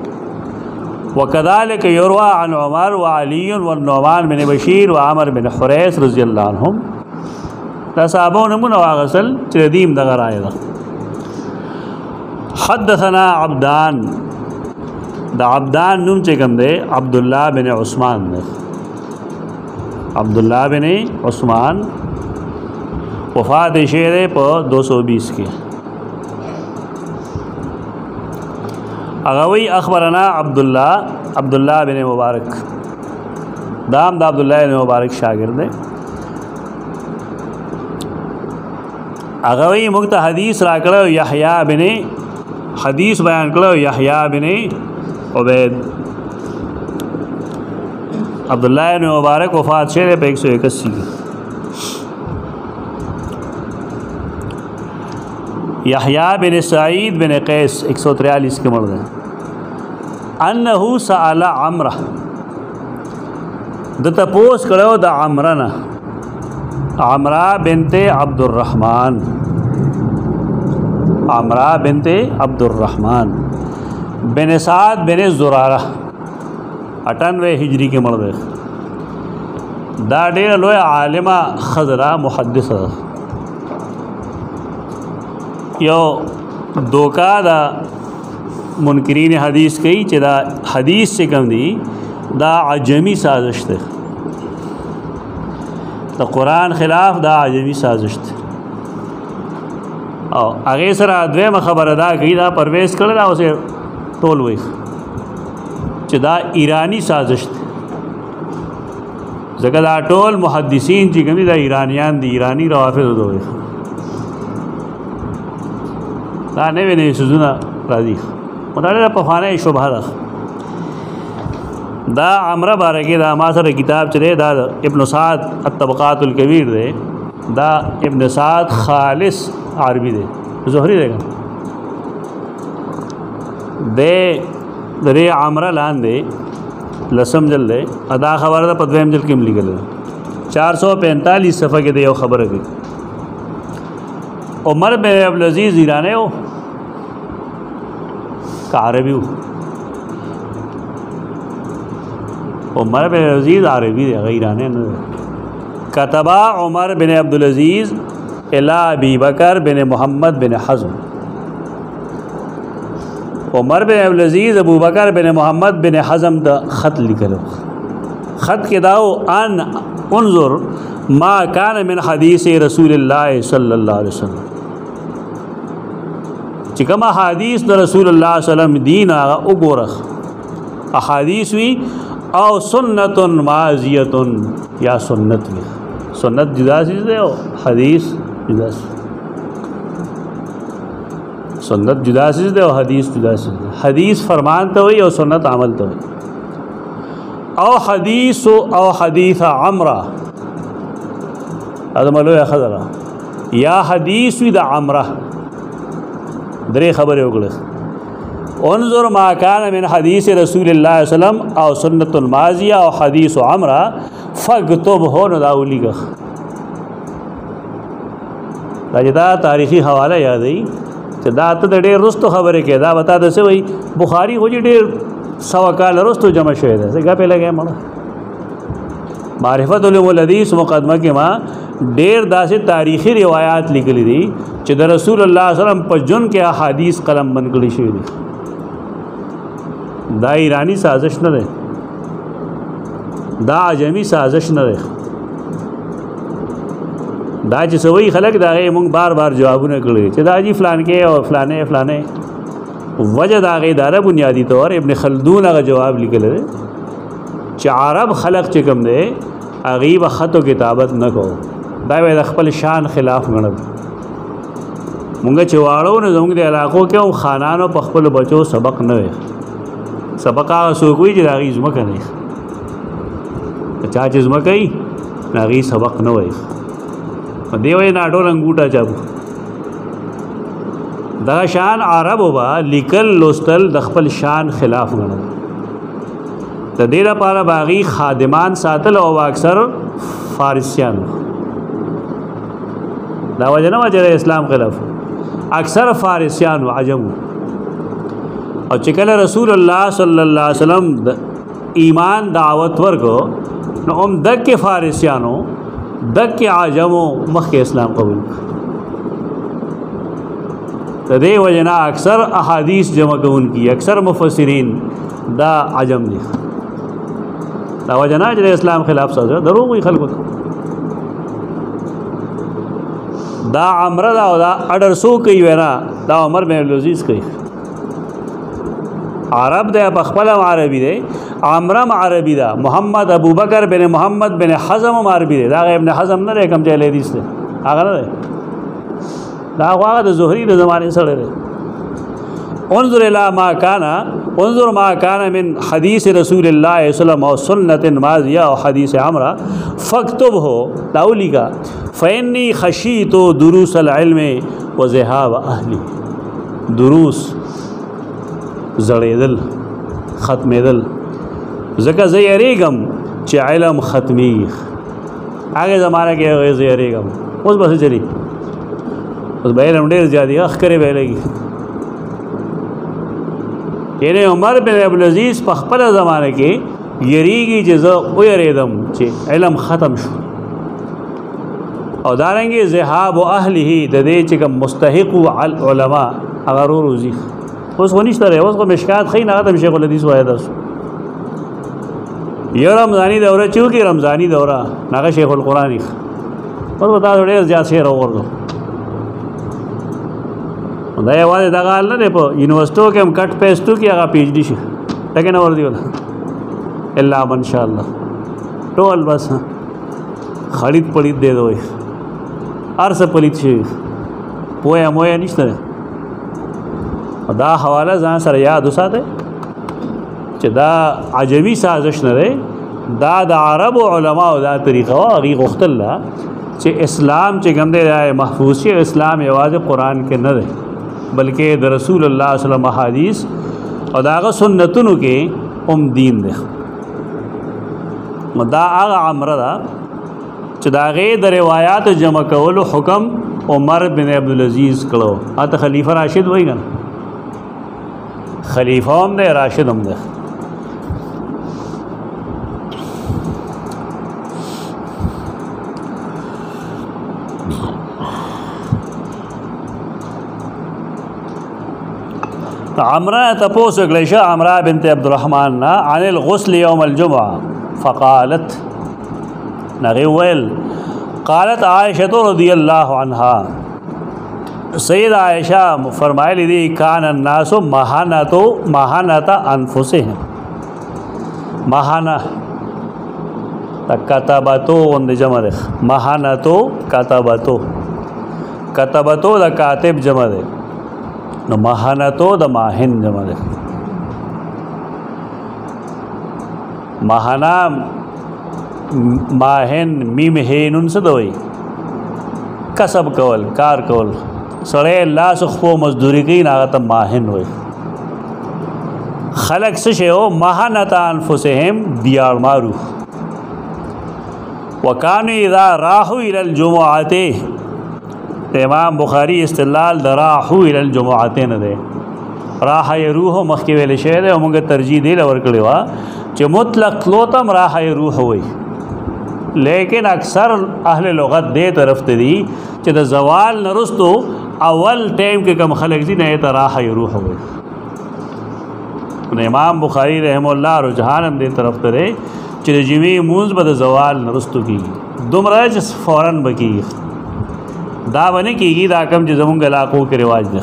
وكذلك يروى عن عمر وعلي والنعمان بن بشير وعمر بن حريث رضي الله عنهم دا صحابو نمونه واغسل چې دیم دغه رایه ده حدثنا عبدان دا عبدان نوم چې کوم دی عبداللہ بن عثمان دی. عبداللہ بن عثمان وفات شوی دی په 220 کې. هغه وی اخبرنا عبداللہ بن مبارک، دام دا عبداللہ بن مبارک شاگرد دی. هغه وی موږ ته حدیث راکړو یحیی بن حدیث بیان کړو یحیی بن عبید. عبداللہ بن مبارک وفات شوی په 181 کې. یحیی بن سعید بن قیس 143 کې مړ دی. انه سأل عمرہ، د تپوس کړو د عمرہ نه، عمرہ بنت عبد الرحمن، عمرہ بنت عبد الرحمن بن سعد بن زرارہ 98 ہجری کې مړ دی. دا ډېره لویه عالمه خضره محدثه. یو دوکا دا منکرین حدیث کوي چې دا حدیث چې کوم دی دا عجمی سازش دی، دا قرآن خلاف دا عجمی سازش دی. او هغې سره دویمه خبره دا کوي دا پرویز کړی دا اوسې ټول وایي چې دا ایرانی سازش دی، ځکه دا ټول محدثین چې کوم دي دا ایرانیان دي، ایرانی روافض دوی دا نوې نوې څیزونه راځي. دا ډېره پخوانۍ شبهه ده. دا عمره باره کې دا ما سره کتاب چې دی دا ابن سعد الطبقات الکبیر دی، دا ابن سعد خالص عربي دی، زهري دی درې عمره لاندې لسم جل دی. ادا خبره ده په دویم جل کې هم لیکل ده 445 صفحه کې دی. یو خبره کوي عمر بن عبدالعزیز ایرانی ہو کا عربی ہو؟ عمر بن عبدالعزیز عربی ہے ایرانی ہے. کتبہ عمر بن عبدالعزیز الی ابی بکر بن محمد بن حزم. عمر بن عبدالعزیز ابو بکر بن محمد بن حزم دا خط لکلو. خط کے داو ان انظر ما کان من حدیث رسول اللہ صلی اللہ علیہ وسلم، چکم احادیث دا رسول اللہ صلی اللہ علیہ وسلم دین آغا اگورخ احادیث وی او سنت ماضیت یا سنت وی. سنت جدا چیز دے او حدیث جدا چیز، سنت جدا چیز دے او حدیث جدا چیز دے. حدیث فرمان تو ہوئی او سنت عمل تو ہوئی. او حدیث او حدیث عمرہ ادم لوی خضرہ یا حدیث وی دا عمرہ درې خبرې وکړه. انظر ما کان من حدیث رسول اللہ صلی اللہ علیہ وسلم او سنت الماضیہ او حدیث عمرہ فاکتبہ نو دا ولیکه. دا چې دا تاریخي حواله یادوي چې دا ته د ډېر رستو خبرې کې دا بتا دسه وای بخاری خو چې ډېر 100 کال رستو جمع شوی دی. څنګه په لګیا مړه معرفت علوم الحدیث مقدمه کې ما ډېر داسې تاریخي روایات لیکلي دي چې د رسول الله صلی الله علیه وسلم په جون کې احادیث قلم بند کړي شوي دي. دا ایرانی سازش نه ده، دا عجمی سازش نه ده. دا چې سوي خلک دا غي مونږ بار بار جوابونه کړي چې دا جی فلان کې او فلانه فلانه وجه دا غي دار بنیادی طور ابن خلدون هغه جواب لیکل دي چې عرب خلق چې کوم دي غیب خط او کتابت نه کو، دا د خپل شان خلاف غنل. مونږ چې واړو نه زموږ د علاقو کې هم خانانو په خپل بچو سبق نه وي. سبق هغه څوک وي چې د هغې ځمکه نه وي، چا چې ځمکه وي د هغې سبق نه وي. دې وجې نه ټول انګوټه چاپو. دغه شان عربو به لیکل لوستل د خپل شان خلاف غنل. د دې لپاره به هغې خادمان ساتل او اکثر فارسیان. دا وجه نه وه چې د اسلام خلاف، اکثر فارسیان و عجم. او چې کله رسول الله صلی الله علیه وسلم ایمان دعوت ورکو نو هم دک فارسیانو دک عجمو مخکې اسلام قبول. د دې وجه نه اکثر احادیث جمع کوونکي اکثر مفسرین دا عجم دی دا وجه نه چې اسلام خلاف سوځي دروغ وي خلکو ته دا عمره دا او دا اډر سو کوي وینا دا عمر بن عبدالعزیز کوي عرب دی په خپل عربي دی عمرم عربي دا محمد ابوبکر بن محمد بن حزم عربي دی دا ابن حزم نه کوم ځای لیدیس دی هغه نه دا هغه د زهري د زمانه سره دی انظر الى ما كان انظر ما كان من حديث رسول الله صلى الله عليه وسلم او سنة ماضية او حديث عمرة فاكتبه داولی کا فإني خشيت دروس العلم وذهاب أهلي دروس زړېدل ختمېدل ځکه زه یریږم چې علم ختمي هغه زمانه کې زه یریږم اوس بس چلی اوس به علم ډېر زیات یې اخکرې به لګي یعنی عمر بن عبدالعزیز په خپل زمانه کې یریږي چې زه ویریدم چې علم ختم شو او دارنګه ذهاب اهله د دې چې کوم مستحق علماء هغه روزي اوس ونیشته اوس کو مشکات خې نه ختم شیخ الحدیث وای تاسو یو رمضاني دوره چې کی رمضاني دوره هغه شیخ القرآن اوس وتا ډېر زیات شعر وګورئ دا یوازې دا حال نه دی په یونیورسټو کې هم کټ پیسټو کې هغه پی ایچ ډي شي ټکه نه ور دی ولا الا ان شاء الله ټول بس خرید پړید دی دوی ارسه پلیت شي پوهه موه نشته دا حواله ځان سره یاد وساته چې دا عجمی سازش نه دی دا د عربو علماو دا طریقه او هغې غوښتل چې اسلام چې کوم دی محفوظ شي اسلام یوازې قرآن کې نه دی بلکې د رسول الله صلی الله علیه وسلم حدیث او د هغه سنتونو کې هم دین دی دا هغه عمره ده چې د هغې د روایاتو جمع کولو حکم عمر بن عبدالعزیز کړو هلته خلیفه راشد وایي که نه خلیفه هم دی راشد هم دی عمرہ تپوس اگلیشا عمرہ بنت عبد الرحمن عن الغسل یوم الجمعہ فقالت نغیویل قالت عائشة رضی اللہ عنہا سید عائشہ فرمائے لی کان الناس مہانت انفسهم مہانہ کتبتو غند جمع دے مہانتو کتبتو دا کاتب جمع دے نو مہانتو دا ماہن جمع دے مہانا ماہن میم ہینن سے دوئی کسب کول کار کول سڑے لا سخپو مزدوری کی ناغتا ماہن ہوئی خلق سشے ہو مہانتا انفسهم دیار مارو وکانو اذا راحو الى الجمعات امام بخاری استدلال د راحو الى الجمعتين ده راح یروح مخکې ویل شوی دی او موږ ترجیح دی لور کړی وا چې مطلق لوتم راح یروح وي لیکن اکثر اهل لغت دې طرف ته دي چې د زوال نرستو اول ټیم کې کوم خلک دي نه ته راح یروح وي امام بخاری رحم الله رجحان هم دې طرف ته دی چې د جمعې مونځ به د زوال نرستو کېږي دومره چې فوراً به کېږي دا بنی کیږي دا کم چې زمونږ علاقو کې رواج دی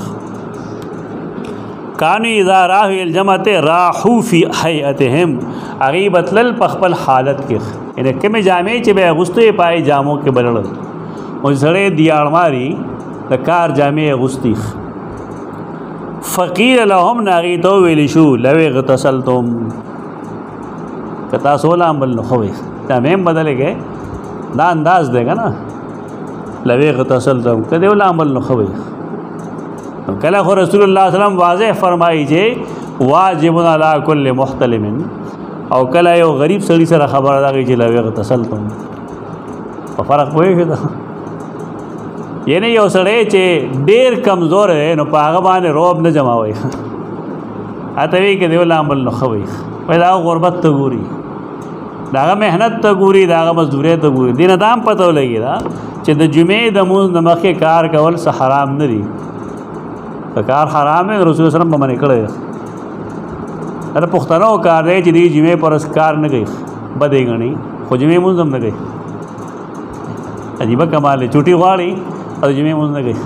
کانو اذا راحو الجمعت راحو فی حیئتهم هغې بتلل په خپل حالت کې یعنې کومې جامې چې به یې اغوستې پای جامو کې بلړل او سړی دیاړ ماري د کار جامې اغوستي فقیر لهم نه هغې ته وویلی شو لو اغتسلتم که تاسو ولامبل نو ښه وي جامې هم بدلې کې دا انداز دی که نه لوی غتسلتم کدی ولا عمل نو خوي کله خو رسول الله صلی الله علیه وسلم واضح فرمایي چې واجب علی کل محتلم او کله یو غریب سړي سره خبره راغی چې لوی غتسلتم په فرق پوهې دا یعنی یو سړی چې ډیر کمزور دی نو په هغه باندې روب نه جماوي اته وی کدی ولا عمل نو خوي پیدا غربت ته ګوري داغه مهنت ته ګوري داغه مزدوري ته ګوري دینه دام پته ولګي دا چې د جمعې د مونځ نه مخکې کار کول څه حرام نه دي که کار حرام دی رسول صلی الله علیه وسلم به منې کړی دا پښتنو کار دی چې دی جمعې پر کار نه کوي بدې غني خو جمعې مونځ هم نه کوي عجیبه کمال دی چوټي غواړي او جمعې مونځ نه کوي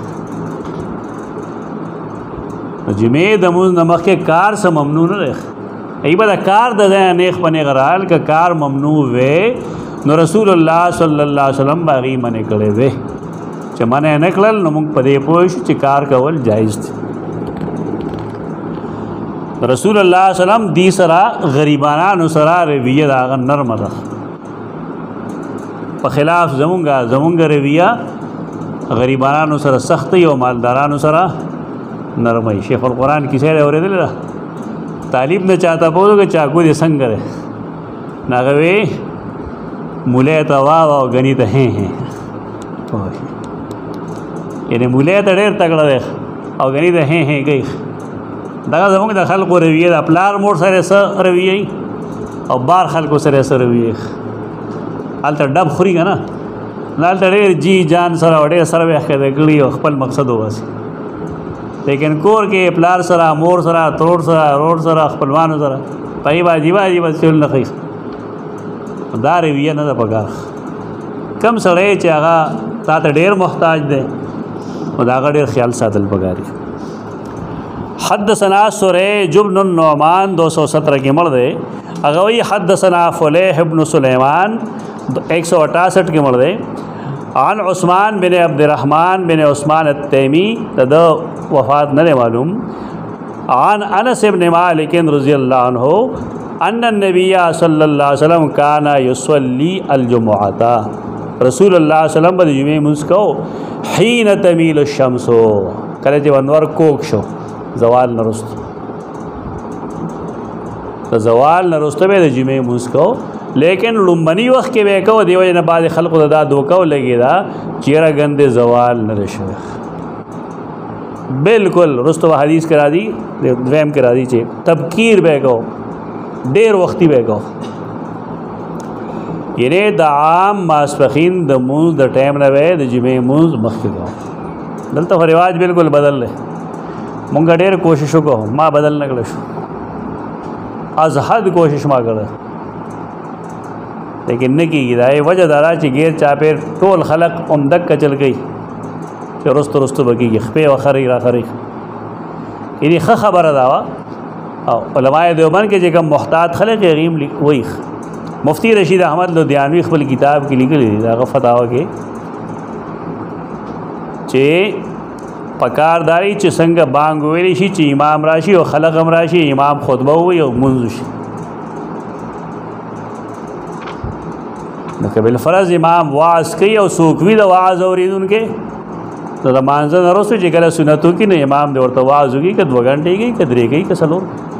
جمعې د مونځ نه مخکې کار څه ممنوع نه دی ای به د کار د ځای نیغ په نیغ رال که کار ممنوع وی نو رسول الله صلی الله علیه وسلم به هغې منع کړی وی چې منع نه کړل نو موږ په دې پوه شو چې کار کول جایز دی رسول الله صلی الله علیه وسلم دې سره غریبانانو سره رویه د هغه نرمه ده په خلاف زمونږ رویه غریبانانو سره سخت او مالدارانو سره نرمه شیخ القرآن کیسه یې اورېدلې ده طالب نه چاته پوهو که چاکو دې څنګه دی نو هغه وی مولی ته واوه او ګني ته هې یعنې مولی ته ډېر تکړه دی او ګني ته هې کوي دغه زموږ د خلکو رویه ده پلار مور سره څه رویه او بار خلکو سره څه رویه هلته ډب خوري که نه هلته ډېر جی جان سره او ډېر سره ویښه کړي او خپل مقصد وباسي لیکن کور کې پلار سره مور سره ترور سره رور سره خپلوانو سره پای به عجیبه چل نه کوي دا رویه نه ده پکار کم سړی چې هغه تا ته ډېر محتاج دی نو د هغه ډېر خیال ساتل پکار دي حدثنا سریج بن النعمان 217 کې مړ دی هغه وایي حدثنا فلیح بن سلیمان 168 کې مړ دی عن عثمان بن عبد الرحمن بن عثمان التیمی د وفات نه معلوم عن انس بن مالک رضی اللہ عنہ ان النبی صلی اللہ علیہ وسلم کان یصلی الجمعۃ رسول اللہ صلی اللہ علیہ وسلم د جمعې منځ کو حين تمیل الشمس کله چې انور کوک شو زوال نرست د زوال نرست به د جمعې منځ کو لیکن لومبني وخت کې به کو دیو نه بعد خلکو دا دوکاو لګی دا چیرې غندې زوال نه شوی بالکل رستو حدیث کرا دی دویم کرا دی چې تبکیر به کو ډیر وختي به کو یعنی د عام ماسپخین د مونږ د ټایم نه وې د جمعې مونږ مخکې کو دلته رواج بالکل بدل لې مونږ ډیر کوشش وکړو ما بدل نه کړل شو از حد کوشش ما کړل لیکن نه کېږي دا وجه دارا چې غیر چاپیر ټول خلق عمدک چل گئی چې رستو بکیږي خپې وخري را خري یعنی خبره دا او علماء دیوبند کې چې کوم محتاط خلک غیم وایي مفتی رشید احمد لدھیانوی خپل کتاب کې لیکلي دی دا فتاوا کې چې پکارداري چې څنګه بانګ ویلی شي چې امام راشي او خلق هم راشي امام خطبه وي او منځ شي نو که بالفرض امام واعظ کوي او څوک وي د واعظ اورېدونکي نو د مانځه نه وروسته چې کله سنتو کې نه امام د ورته واعظ وکړي که 2 غنټې کېږي که 3 کېږي که 4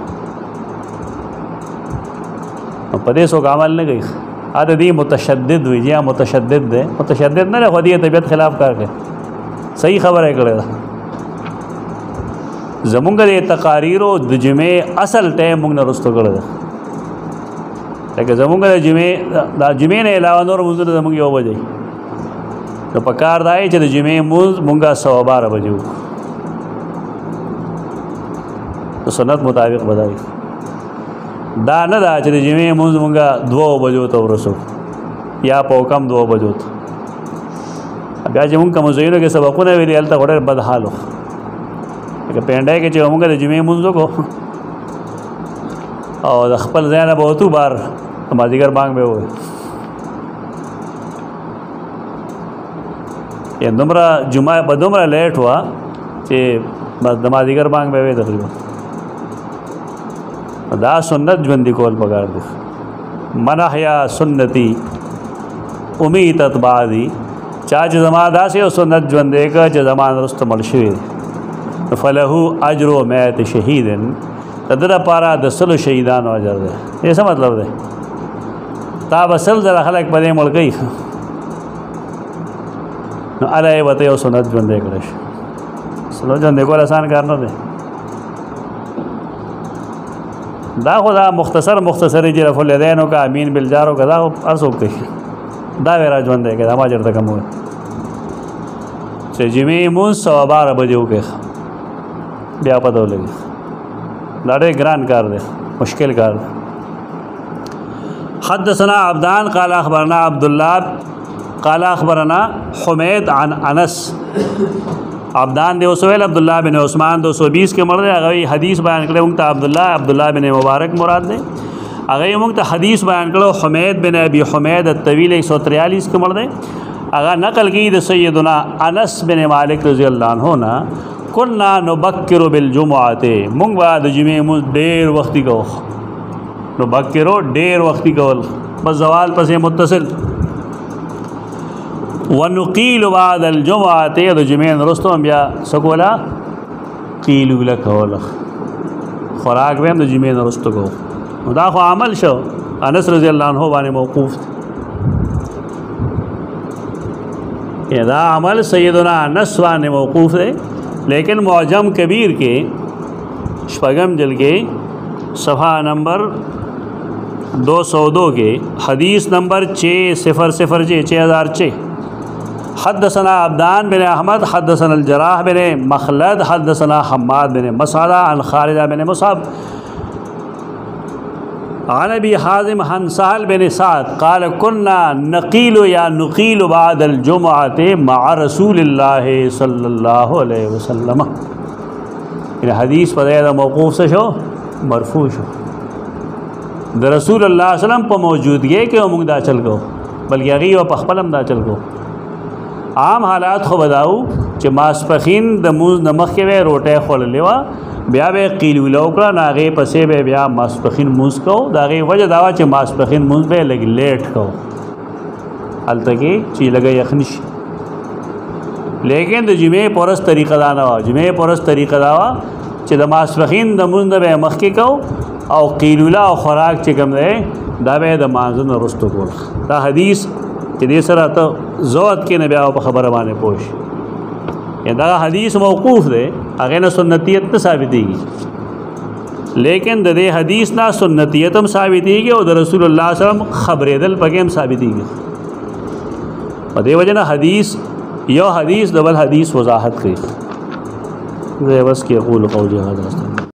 نو په دې څوک عمل نه کوي دا دې متشدد وي یا متشدد دی متشدد نه دی خو دې طبیعت خلاف کار کوي صحیح خبره یې کړې ده زمونږ د تقاریرو د جمعې اصل ټایم موږ نه رسته کړی ده لکه زمونږ د جمعې نه علاوه نور مونځونه زمونږ 1 بجې نو په کار دا چې د جمعې مونځ مونږ 12:15 بجې وکړو د سنت مطابق بدایي دا نه ده چې د جمعې مونځ مونږ 2 بجو ته ورسو یا په کم 2 بجو ته بیا چې مونږ کوم ځایونو کې سبقونه ویلي هلته خو ډېر بد حال و لکه پینډای کې چې مونږ د جمعې مونځ وکړو او د خپل ځای نه به وتو بار مازدیګر بانګ به ووایي یا دومره جمعه به دومره لیټ وه چې بس د مازدیګر بانګ به وی تقریبا دا سنت ژوندي کول پکار دي من احیا سنتي امیتت بعدي چا چې زما داسې یو سنت ژوندی کړه چې زما نه وروسته مړ شوي فله اجر مئة شهید د ده لپاره د 100 شهیدانو اجر دی دې څه مطلب دی تا به 100 زره خلک په دې مړ کوي نو هله یې ورته یو سنت ژوندی کړی شي سنت ژوندی کول اسان کار نه دی دا خو دا مختصر چې رفع الیدین وکړه امین بالجار وکړه دا هر څوک کوي دا به را ژوندی کوي دا ما چېرته کوم وایي چې جمعې مونځ 12:15 بجې وکړې بیا پته ولګي دا ډېر ګران کار دی मुश्किल कर। हद्दसना अब्दान क़ाल अख़बरना अब्दुल्लाह क़ाल अख़बरना हुमैद अन अनस। अब्दान दे उसवेल अब्दुल्लाह बिन उस्मान 220 के मर्द अगर हदीस बयान करे मुंगता अब्दुल्लाह बिन मुबारक मुराद दे अगर मुंगता हदीस बयान करो हुमैद बिन अबी हुमैद अत-तवील 143 के मर्द अगर नकल की द सैयदना अनस बिन मालिक रज़ियल्लाहु अन्हु ना कुन्ना नुबक्किरु बिल जुमुअते मुंग बाद जुमे मुझ देर वक्ती को नुबक्किरु देर वक्ती को बस जवाल पसे मुत्तसिल वनुकील बाद अल जुमुअते द जुमे रस्तो बिया सकोला कीलु लकौल खुराक में द जुमे रस्तो को दा खो अमल शो अनस रज़ियल्लाहु अन्हु बाने मौकूफ दा अमल सैयदना अनस वाने मौकूफ है। लेकिन मुअज्जम कबीर के शपगम जल के सफ़ा नंबर 202 के हदीस नंबर 6006 हद्दसना अब्दान बिन अहमद हद्दसना अल जराह बिन मखलद हद्दसना हम्माद बिन मसादा अन खालिदा बिन मुसअब अन अबी हाज़िम हन सहल बिन साद क़ाल कुन्ना नक़ीलु या नुक़ीलु बादल जुमुअते मअ रसूलिल्लाहि सल्लल्लाहु अलैहि वसल्लम। इन हदीस पर मौक़ूफ़ से शो मरफ़ू शो द रसूल अल्लाह सल्लम पर मौजूदगी के मुंग दा चल गो बल्कि अगी व पखपलम दा चल गो। आम हालात को बताऊँ कि मास्पखीन द मूज़ नमक के वे रोटे खोल लेवा ब्या बे कीलू लौकड़ा नागे पसे बे ब्या मास्पखीन मूस को दागे वजह दावा चे मास्पखीन मूस बे लगी लेट को हल तक ची लगे यखनिश। लेकिन द जुमे परस तरीक़ा दाना जुमे परस तरीक़ा दावा चे द मास्पखीन द मूस बे मखके को और कीलूला और खुराक चे कम दे दाबे द मांजुन रस्तो को दा हदीस चे दे सरा तो ज़ौत के न ब्या पर खबर माने पोश दा हदीस मौकूफ़ दे अगे न सुन्नतियत न साबितेगी लेकिन दे हदीस ना सुन्नतियतम साबितेगी और रसूलुल्लाह सल्लल्लाहु अलैहि वसल्लम खबर दल पकेम साबितेगी और दे वजह हदीस यो हदीस डबल हदीस वजाहत की बस की अक़ूलु क़ौली हाज़ा।